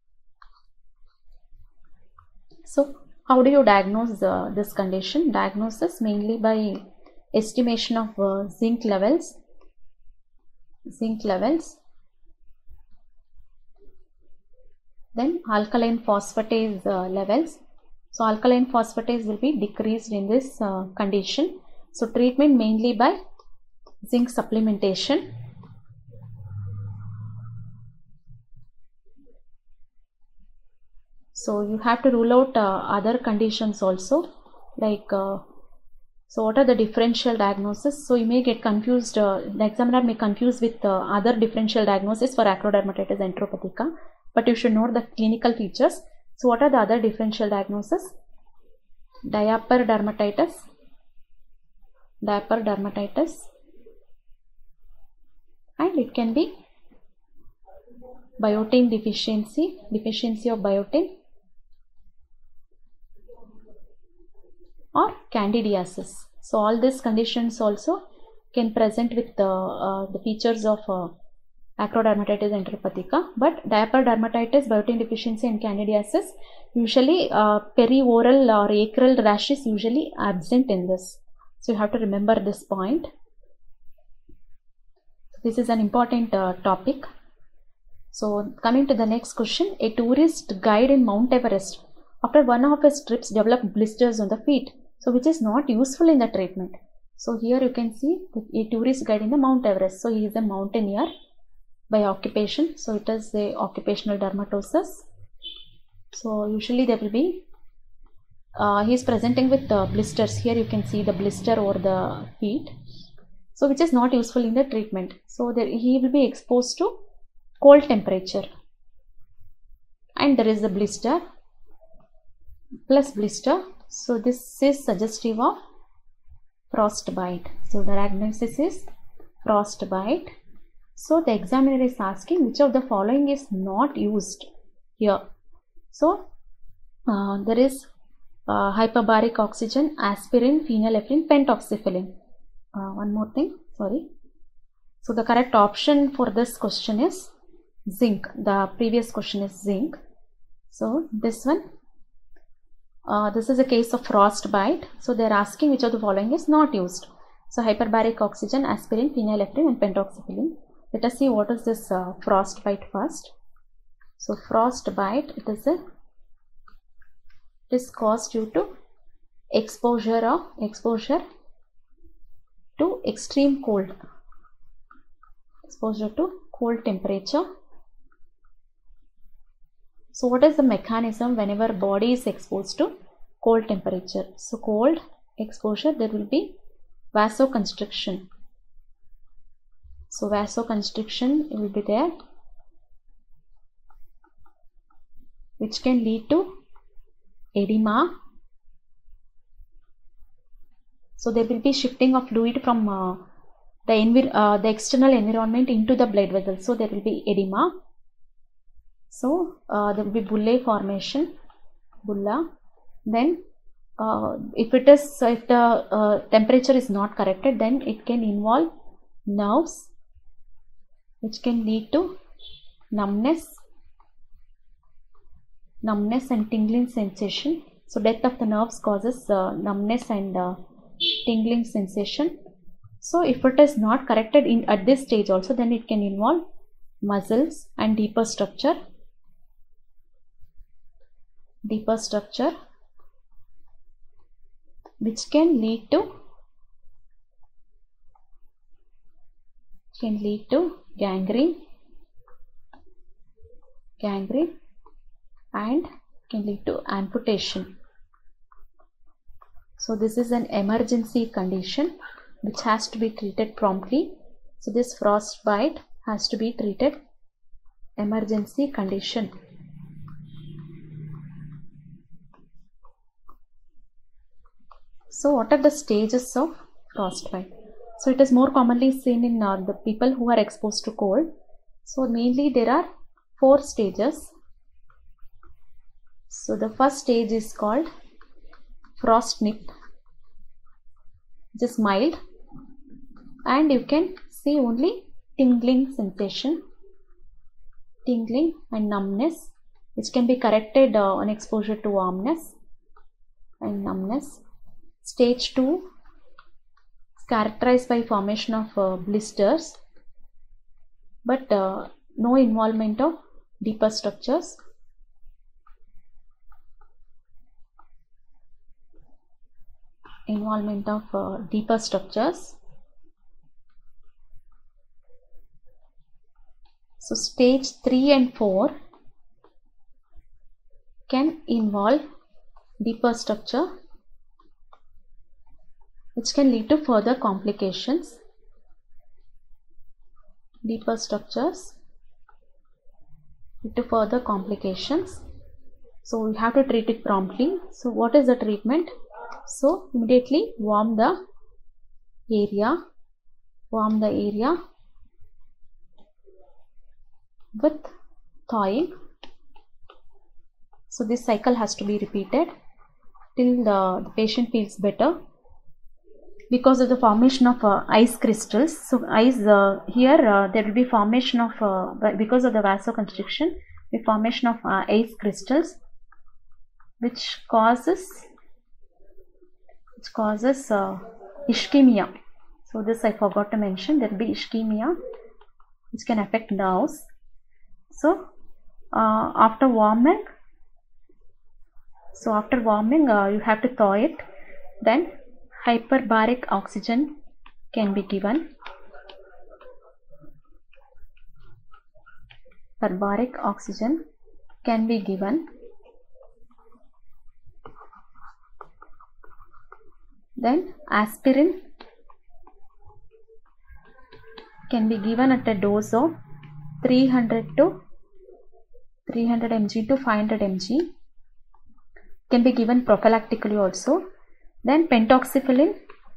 So how do you diagnose uh, this condition? Diagnosis mainly by estimation of uh, zinc levels. Zinc levels. Then alkaline phosphatase uh, levels. So alkaline phosphatase will be decreased in this uh, condition. So treatment mainly by zinc supplementation. So you have to rule out uh, other conditions also, like uh, so what are the differential diagnosis? So you may get confused, uh, the examiner may confuse with uh, other differential diagnosis for acrodermatitis enteropathica, but you should know the clinical features. So what are the other differential diagnosis? Diaper dermatitis, diaper dermatitis, and it can be biotin deficiency, deficiency of biotin, or candidiasis. So all these conditions also can present with the, uh, the features of uh, acrodermatitis enteropathica, but diaper dermatitis, biotin deficiency and candidiasis, usually uh, perioral or acral rash is usually absent in this. So you have to remember this point. This is an important uh, topic. So coming to the next question, a tourist guide in Mount Everest, after one of his trips, developed blisters on the feet, so which is not useful in the treatment. So here you can see a tourist guide in the Mount Everest. So he is a mountaineer by occupation. So it is a occupational dermatosis. So usually there will be, uh, he is presenting with uh, blisters. Here you can see the blister over the feet. So which is not useful in the treatment. So there he will be exposed to cold temperature. And there is the blister plus blister. So this is suggestive of frostbite. So the diagnosis is frostbite. So the examiner is asking which of the following is not used here. So uh, there is uh, hyperbaric oxygen, aspirin, phenylephrine, pentoxifylline. Uh, one more thing, sorry. So the correct option for this question is zinc. The previous question is zinc. So this one uh, this is a case of frostbite. So they are asking which of the following is not used. So hyperbaric oxygen, aspirin, phenylephrine and pentoxifylline. Let us see what is this uh, frostbite first. So frostbite, it is a it is caused due to exposure of exposure to extreme cold, exposure to cold temperature. So what is the mechanism whenever body is exposed to cold temperature? So cold exposure, there will be vasoconstriction. So vasoconstriction will be there, which can lead to edema. So there will be shifting of fluid from uh, the, envir uh, the external environment into the blood vessels. So there will be edema. So uh, there will be bullae formation, bulla. Then uh, if it is, so if the uh, temperature is not corrected, then it can involve nerves, which can lead to numbness, numbness and tingling sensation. So death of the nerves causes uh, numbness and uh, tingling sensation. So if it is not corrected in at this stage also, then it can involve muscles and deeper structure, deeper structure, which can lead to can lead to gangrene, gangrene and can lead to amputation. So this is an emergency condition which has to be treated promptly. So this frostbite has to be treated emergency condition. So what are the stages of frostbite? So it is more commonly seen in uh, the people who are exposed to cold. So mainly there are four stages. So the first stage is called frostnip, which is mild, and you can see only tingling sensation, tingling and numbness, which can be corrected uh, on exposure to warmness and numbness. Stage two is characterized by formation of uh, blisters, but uh, no involvement of deeper structures. Involvement of uh, deeper structures. So stage three and four can involve deeper structure, which can lead to further complications. Deeper structures lead to further complications. So we have to treat it promptly. So what is the treatment? So immediately warm the area, warm the area with thawing. So this cycle has to be repeated till the, the patient feels better. Because of the formation of uh, ice crystals, so ice uh, here uh, there will be formation of uh, because of the vasoconstriction, the formation of uh, ice crystals, which causes which causes uh, ischemia. So this I forgot to mention. There will be ischemia, which can affect nerves. So uh, after warming, so after warming, uh, you have to thaw it. Then hyperbaric oxygen can be given. Hyperbaric oxygen can be given. Then aspirin can be given at a dose of three hundred to three hundred milligrams to five hundred milligrams. Can be given prophylactically also. Then pentoxifylline,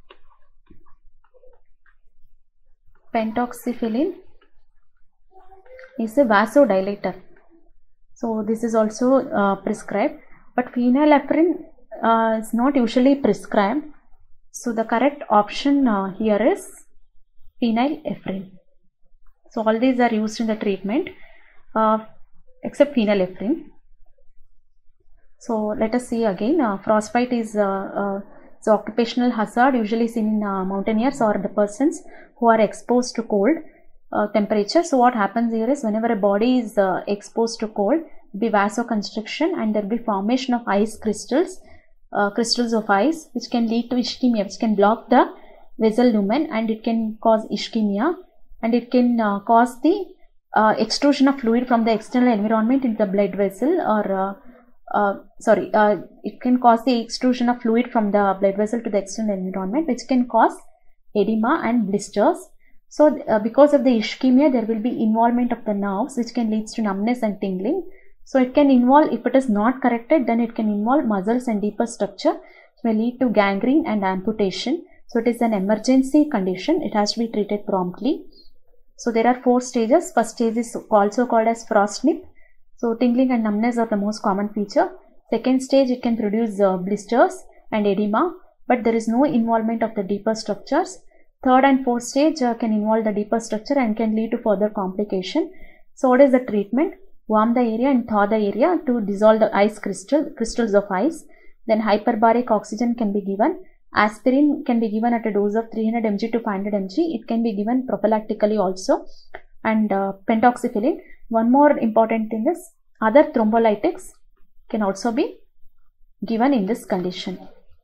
pentoxifylline is a vasodilator. So this is also uh, prescribed, but phenylephrine uh, is not usually prescribed. So the correct option uh, here is phenylephrine. So all these are used in the treatment uh, except phenylephrine. So let us see again. Uh, frostbite is uh, uh, the occupational hazard usually seen in uh, mountaineers or the persons who are exposed to cold uh, temperature. So what happens here is whenever a body is uh, exposed to cold, there will be vasoconstriction and there will be formation of ice crystals, uh, crystals of ice, which can lead to ischemia, which can block the vessel lumen, and it can cause ischemia, and it can uh, cause the uh, extrusion of fluid from the external environment into the blood vessel, or uh, Uh, sorry, uh, it can cause the extrusion of fluid from the blood vessel to the external environment, which can cause edema and blisters. So, uh, because of the ischemia, there will be involvement of the nerves, which can lead to numbness and tingling. So, it can involve, if it is not corrected, then it can involve muscles and deeper structure, which may lead to gangrene and amputation. So, it is an emergency condition. It has to be treated promptly. So, there are four stages. First stage is also called as frost nip. So, tingling and numbness are the most common feature. Second stage, it can produce uh, blisters and edema, but there is no involvement of the deeper structures. Third and fourth stage uh, can involve the deeper structure and can lead to further complication. So, what is the treatment? Warm the area and thaw the area to dissolve the ice crystal, crystals of ice. Then hyperbaric oxygen can be given. Aspirin can be given at a dose of three hundred milligrams to five hundred milligrams. It can be given prophylactically also. And uh, pentoxifylline. One more important thing is other thrombolytics can also be given in this condition,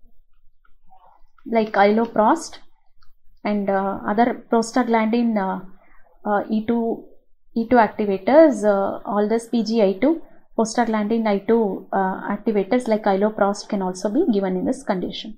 like iloprost and uh, other prostaglandin uh, uh, E two E two activators, uh, all this P G I two, prostaglandin I two uh, activators like iloprost can also be given in this condition.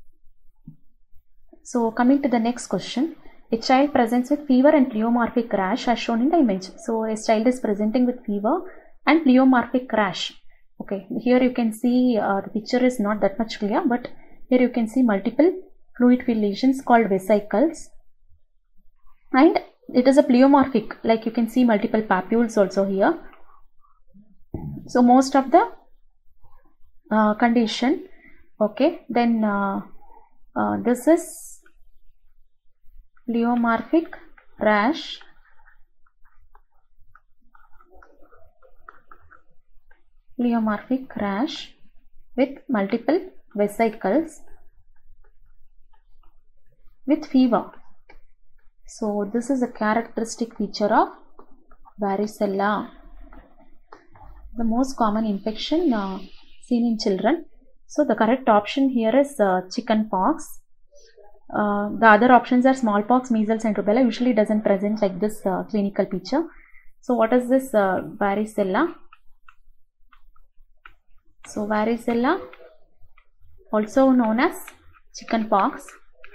So coming to the next question. A child presents with fever and pleomorphic rash as shown in the image. So a child is presenting with fever and pleomorphic rash. Okay, here you can see uh, the picture is not that much clear, but here you can see multiple fluid filled lesions called vesicles, and it is a pleomorphic, like you can see multiple papules also here. So most of the uh, condition, okay, then uh, uh, this is pleomorphic rash pleomorphic rash with multiple vesicles with fever. So this is a characteristic feature of varicella, the most common infection uh, seen in children. So the correct option here is uh, chicken pox. Uh, the other options are smallpox, measles and rubella. Usually doesn't present like this uh, clinical picture. So what is this uh, varicella? So varicella, also known as chicken pox,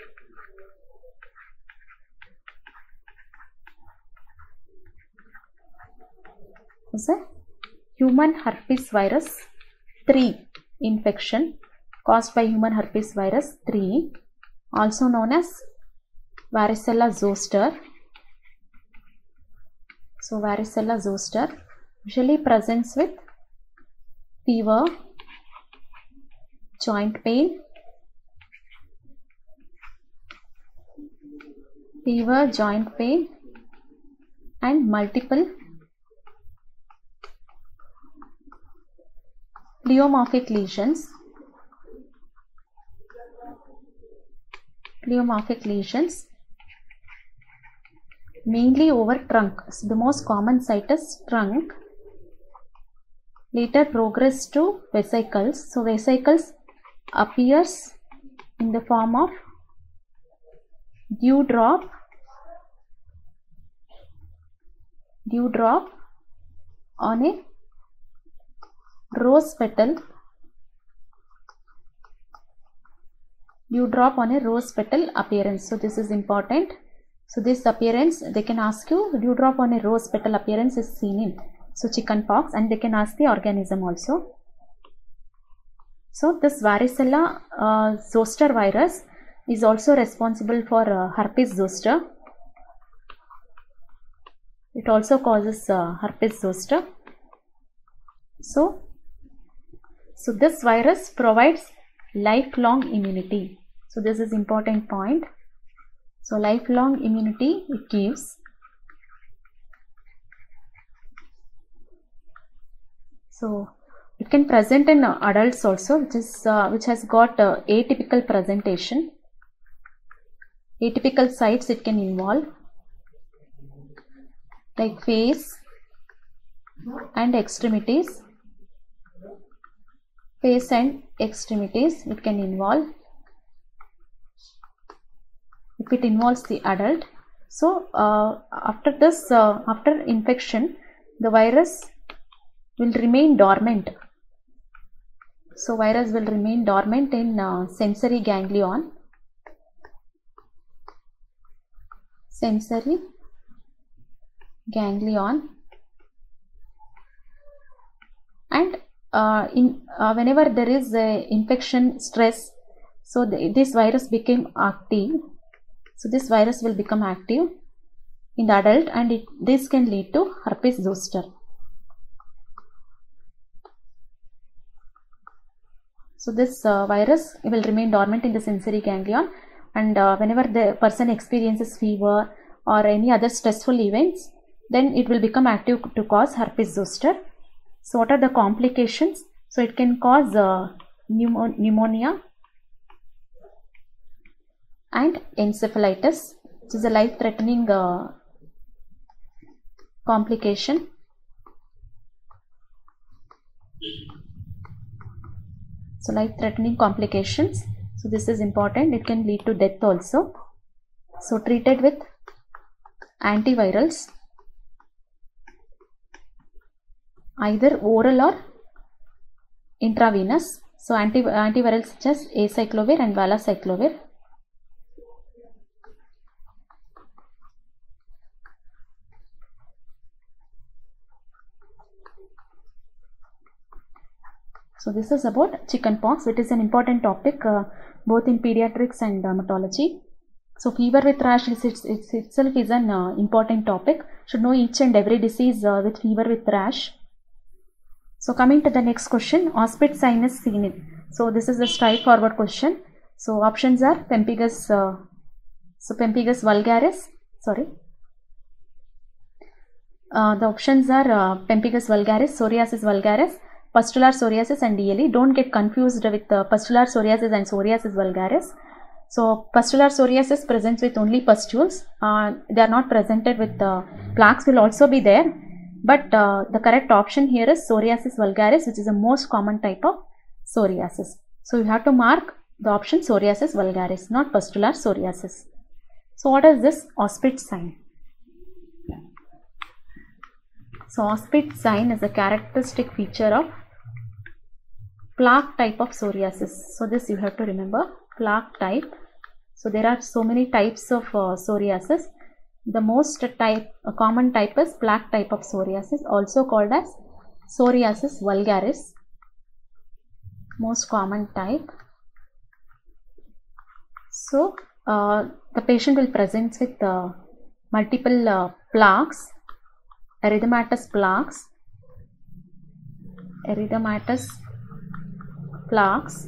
is a human herpes virus three infection caused by human herpes virus three, also known as varicella zoster. So varicella zoster usually presents with fever, joint pain, fever, joint pain and multiple pleomorphic lesions. Pleomorphic lesions mainly over trunk. So the most common site is trunk. Later progress to vesicles. So vesicles appears in the form of dewdrop, dewdrop on a rose petal, dewdrop on a rose petal appearance. So this is important. So this appearance, they can ask you, dewdrop on a rose petal appearance is seen in so chicken pox, and they can ask the organism also. So this varicella uh, zoster virus is also responsible for uh, herpes zoster. It also causes uh, herpes zoster. So, so this virus provides lifelong immunity. So this is important point. So lifelong immunity it gives. So It can present in uh, adults also, which is uh, which has got uh, atypical presentation. Atypical sites it can involve, like face and extremities. Face and extremities it can involve if it involves the adult. So uh, after this, uh, after infection, the virus will remain dormant. So virus will remain dormant in uh, sensory ganglion. Sensory ganglion, and uh, in uh, whenever there is a infection stress, so the, this virus became active. So this virus will become active in the adult, and it, this can lead to herpes zoster. So this uh, virus will remain dormant in the sensory ganglion, and uh, whenever the person experiences fever or any other stressful events, then it will become active to cause herpes zoster. So what are the complications? So it can cause uh, pneumo pneumonia and encephalitis, which is a life-threatening uh, complication. So life-threatening complications. So this is important. It can lead to death also. So treated with antivirals, either oral or intravenous. So anti antivirals such as acyclovir and valacyclovir. So this is about chickenpox. It is an important topic uh, both in pediatrics and dermatology. So fever with rash is it's, it's itself is an uh, important topic. Should know each and every disease uh, with fever with rash. So coming to the next question, Ospitz sinus seen in. So this is a straightforward question. So options are Pemphigus, uh, so Pemphigus vulgaris. Sorry. Uh, the options are uh, Pemphigus vulgaris, Psoriasis vulgaris, pustular psoriasis and D L E. Don't get confused with uh, pustular psoriasis and psoriasis vulgaris. So pustular psoriasis presents with only pustules. Uh, they are not presented with uh, plaques will also be there. But uh, the correct option here is psoriasis vulgaris, which is the most common type of psoriasis. So you have to mark the option psoriasis vulgaris, not pustular psoriasis. So what is this Ospitz sign? So Ospitz sign is a characteristic feature of plaque type of psoriasis. So this you have to remember, plaque type. So there are so many types of uh, psoriasis. The most type, a common type is plaque type of psoriasis, also called as psoriasis vulgaris. Most common type. So uh, the patient will present with uh, multiple uh, plaques, erythematous plaques, erythematous plaques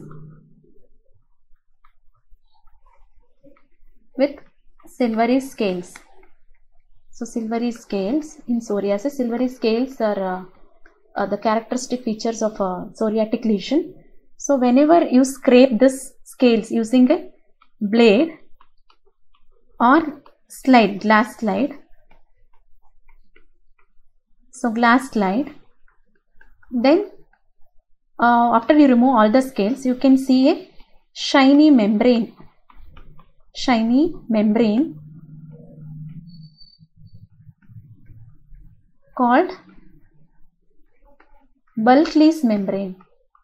with silvery scales. So silvery scales in psoriasis. Silvery scales are uh, uh, the characteristic features of a psoriatic lesion. So whenever you scrape this scales using a blade or slide, glass slide, so glass slide, then uh, after you remove all the scales, you can see a shiny membrane, shiny membrane called Bulkley's membrane.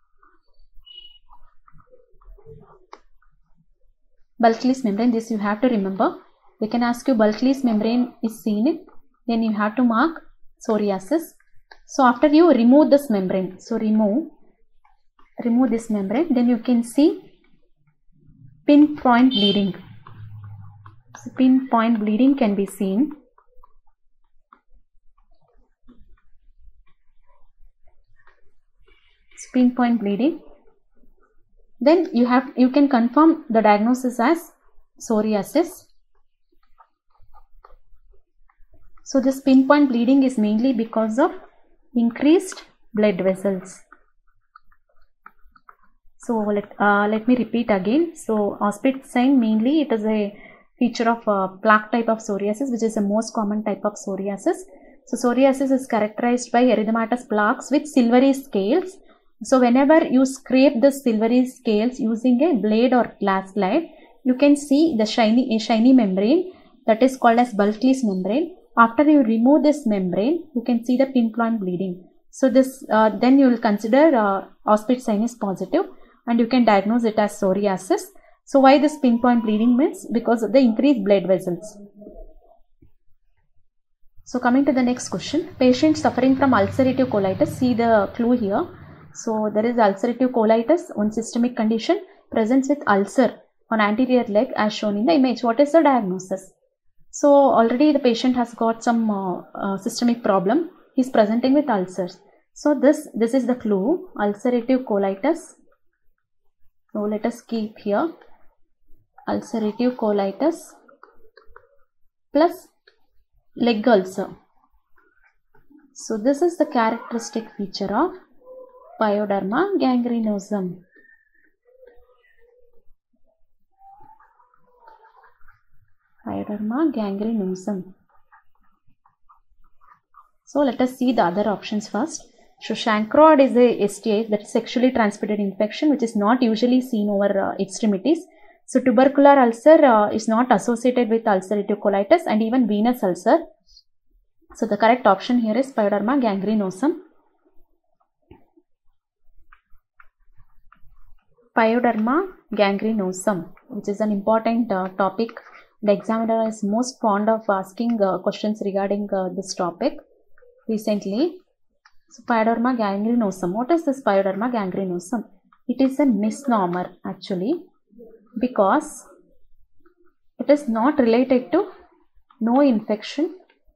Bulkley's membrane, this you have to remember. They can ask you Bulkley's membrane is seen in, then you have to mark psoriasis. So after you remove this membrane, so remove, remove this membrane, then you can see pinpoint bleeding. So pinpoint bleeding can be seen. Pinpoint bleeding. Then you have you can confirm the diagnosis as psoriasis. So this pinpoint bleeding is mainly because of increased blood vessels. So let, uh, let me repeat again. So Auspitz sign, mainly it is a feature of uh, plaque type of psoriasis, which is the most common type of psoriasis. So psoriasis is characterized by erythematous plaques with silvery scales. So whenever you scrape the silvery scales using a blade or glass slide, you can see the shiny, a shiny membrane that is called as Bulkley's membrane. After you remove this membrane, you can see the pinpoint bleeding. So this uh, then you will consider uh, Auspitz sign is positive, and you can diagnose it as psoriasis. So why this pinpoint bleeding means? Because of the increased blood vessels. So coming to the next question, patient suffering from ulcerative colitis, see the clue here. So there is ulcerative colitis, one systemic condition, presents with ulcer on anterior leg as shown in the image. What is the diagnosis? So already the patient has got some uh, uh, systemic problem. He is presenting with ulcers. So this, this is the clue, ulcerative colitis. So let us keep here ulcerative colitis plus leg ulcer. So this is the characteristic feature of pyoderma gangrenosum. Pyoderma gangrenosum. So let us see the other options first. So chancroid is a S T I, that is sexually transmitted infection, which is not usually seen over uh, extremities. So tubercular ulcer uh, is not associated with ulcerative colitis and even venous ulcer. So the correct option here is pyoderma gangrenosum. Pyoderma gangrenosum, which is an important uh, topic. The examiner is most fond of asking uh, questions regarding uh, this topic recently. So pyoderma gangrenosum. What is this pyoderma gangrenosum? It is a misnomer actually, because it is not related to no infection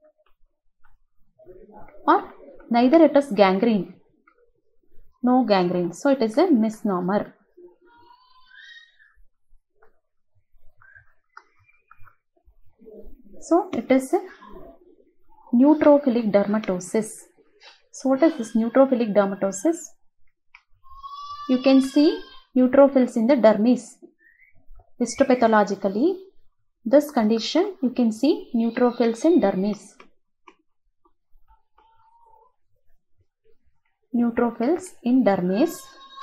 or neither it is gangrene. No gangrene. So it is a misnomer. So it is a neutrophilic dermatosis. So what is this neutrophilic dermatosis? You can see neutrophils in the dermis. Histopathologically, this condition you can see neutrophils in dermis. Neutrophils in dermis.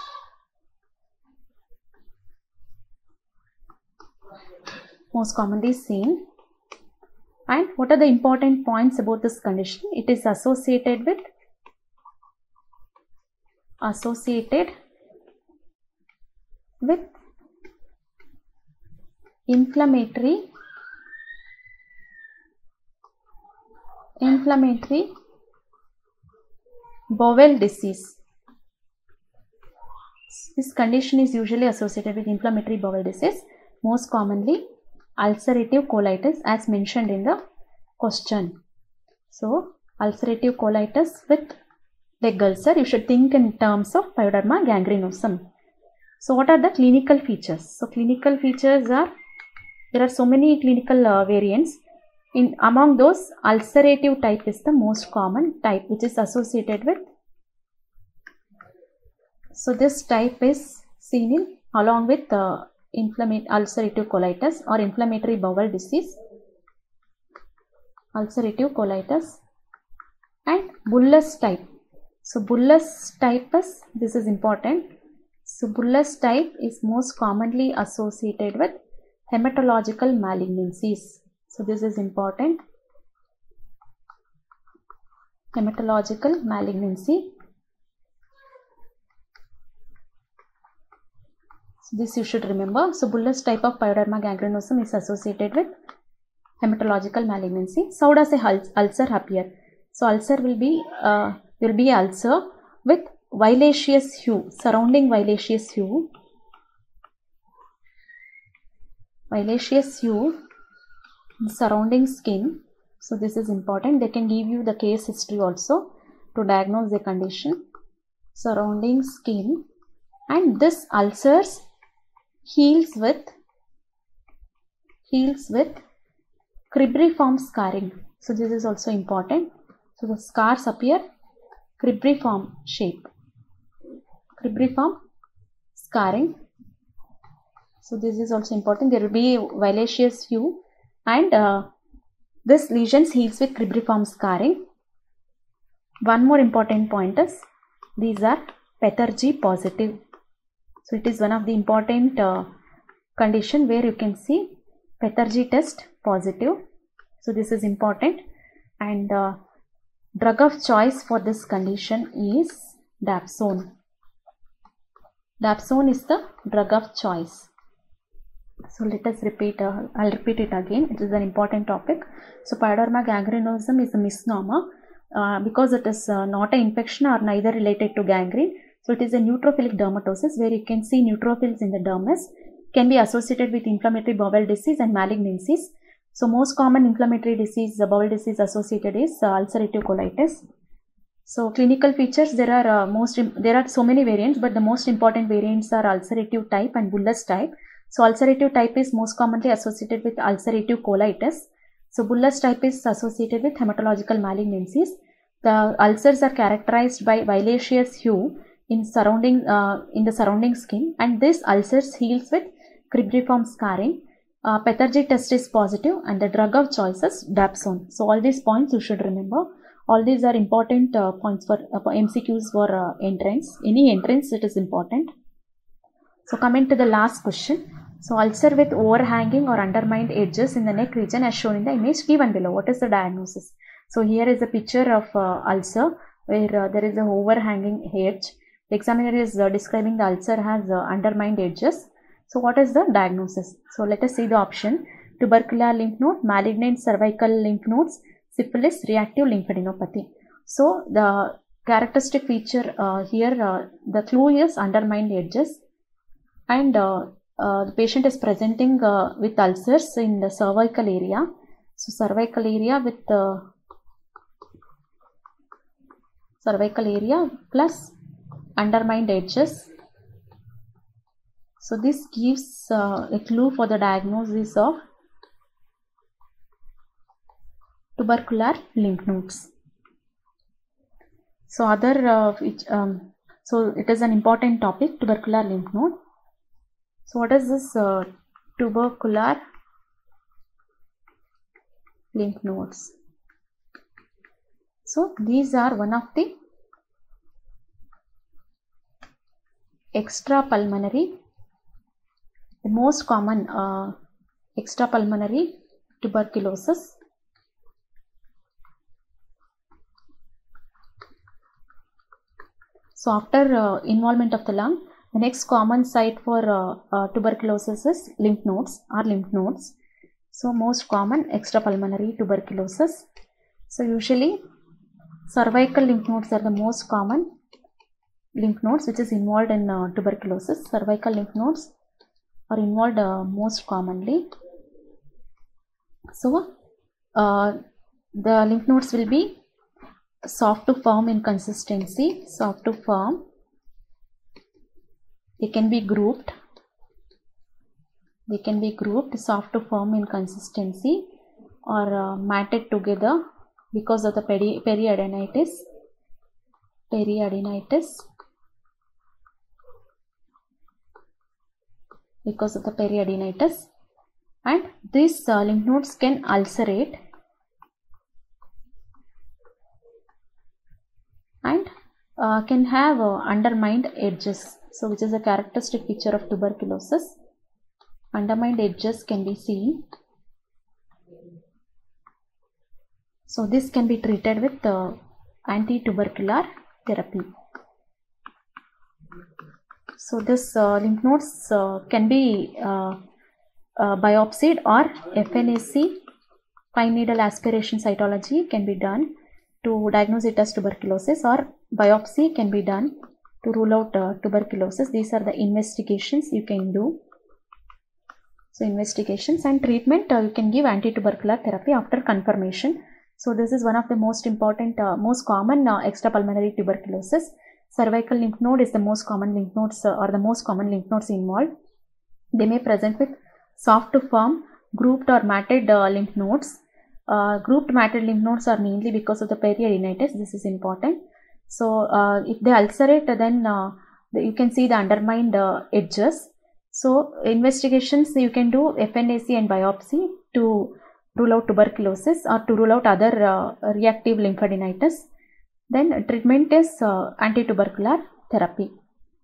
Most commonly seen. And what are the important points about this condition? It is associated with associated with inflammatory inflammatory bowel disease. This condition is usually associated with inflammatory bowel disease, most commonly ulcerative colitis as mentioned in the question. So ulcerative colitis with leg ulcer, you should think in terms of pyoderma gangrenosum. So what are the clinical features? So clinical features are, there are so many clinical uh, variants. In among those, ulcerative type is the most common type, which is associated with. So this type is seen in along with uh, inflammatory ulcerative colitis or inflammatory bowel disease, ulcerative colitis, and bullous type. So bullous type is, this is important. So bullous type is most commonly associated with hematological malignancies. So this is important. Hematological malignancy. So this you should remember. So bullous type of pyoderma gangrenosum is associated with hematological malignancy. So how does a ulcer appear? So ulcer will be uh, will be ulcer with violaceous hue, surrounding violaceous hue, violaceous hue surrounding skin. So this is important. They can give you the case history also to diagnose the condition. Surrounding skin, and this ulcers heals with heals with cribriform scarring. So this is also important. So the scars appear cribriform shape. Cribriform scarring. So this is also important. There will be violaceous hue, and uh, this lesions heals with cribriform scarring. One more important point is these are Petherji positive. So it is one of the important uh, condition where you can see Petherji test positive. So this is important, and uh, drug of choice for this condition is Dapsone. Dapsone is the drug of choice. So let us repeat, uh, I'll repeat it again. It is an important topic. So pyoderma gangrenosum is a misnomer uh, because it is uh, not an infection or neither related to gangrene. So it is a neutrophilic dermatosis where you can see neutrophils in the dermis, can be associated with inflammatory bowel disease and malignancies. So most common inflammatory disease, uh, bowel disease associated is uh, ulcerative colitis. So clinical features, there are uh, most there are so many variants, but the most important variants are ulcerative type and bullous type. So ulcerative type is most commonly associated with ulcerative colitis. So bullous type is associated with hematological malignancies. The ulcers are characterized by violaceous hue in surrounding uh, in the surrounding skin, and this ulcers heals with cribriform scarring. Uh, Petherji test is positive, and the drug of choice is Dapsone. So all these points you should remember. All these are important uh, points for uh, M C Qs for uh, entrance. Any entrance, it is important. So coming to the last question. So ulcer with overhanging or undermined edges in the neck region as shown in the image given below. What is the diagnosis? So here is a picture of uh, ulcer where uh, there is a overhanging edge. The examiner is uh, describing the ulcer has uh, undermined edges. So what is the diagnosis? So let us see the option. Tubercular lymph node, malignant cervical lymph nodes, syphilis, reactive lymphadenopathy. So the characteristic feature uh, here, uh, the clue is undermined edges, and uh, uh, the patient is presenting uh, with ulcers in the cervical area. So cervical area with uh, cervical area plus undermined edges. So this gives uh, a clue for the diagnosis of tubercular lymph nodes. So other uh, which, um, so it is an important topic, tubercular lymph node. So what is this uh, tubercular lymph nodes? So these are one of the extrapulmonary, the most common uh, extrapulmonary tuberculosis. So after uh, involvement of the lung, the next common site for uh, uh, tuberculosis is lymph nodes or lymph nodes. So most common extrapulmonary tuberculosis. So usually cervical lymph nodes are the most common lymph nodes which is involved in uh, tuberculosis. Cervical lymph nodes are involved uh, most commonly. So uh, the lymph nodes will be soft to firm in consistency, soft to firm. They can be grouped. They can be grouped, soft to firm in consistency, or uh, matted together because of the peri periadenitis. Periadenitis. Because of the periadenitis, and these uh, lymph nodes can ulcerate and uh, can have uh, undermined edges. So which is a characteristic feature of tuberculosis. Undermined edges can be seen. So this can be treated with uh, anti-tubercular therapy. So this uh, lymph nodes uh, can be uh, uh, biopsied, or F N A C, fine needle aspiration cytology, can be done to diagnose it as tuberculosis, or biopsy can be done to rule out uh, tuberculosis. These are the investigations you can do. So investigations and treatment, uh, you can give anti-tubercular therapy after confirmation. So this is one of the most important, uh, most common uh, extrapulmonary tuberculosis. Cervical lymph node is the most common lymph nodes uh, or the most common lymph nodes involved. They may present with soft to firm, grouped or matted uh, lymph nodes. Uh, grouped matted lymph nodes are mainly because of the periadenitis. This is important. So uh, if they ulcerate, then uh, the, you can see the undermined uh, edges. So investigations, you can do F N A C and biopsy to rule out tuberculosis or to rule out other uh, reactive lymphadenitis. Then treatment is uh, anti-tubercular therapy.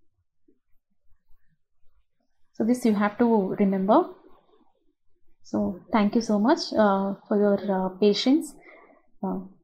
So this you have to remember. So thank you so much uh, for your uh, patience. Uh,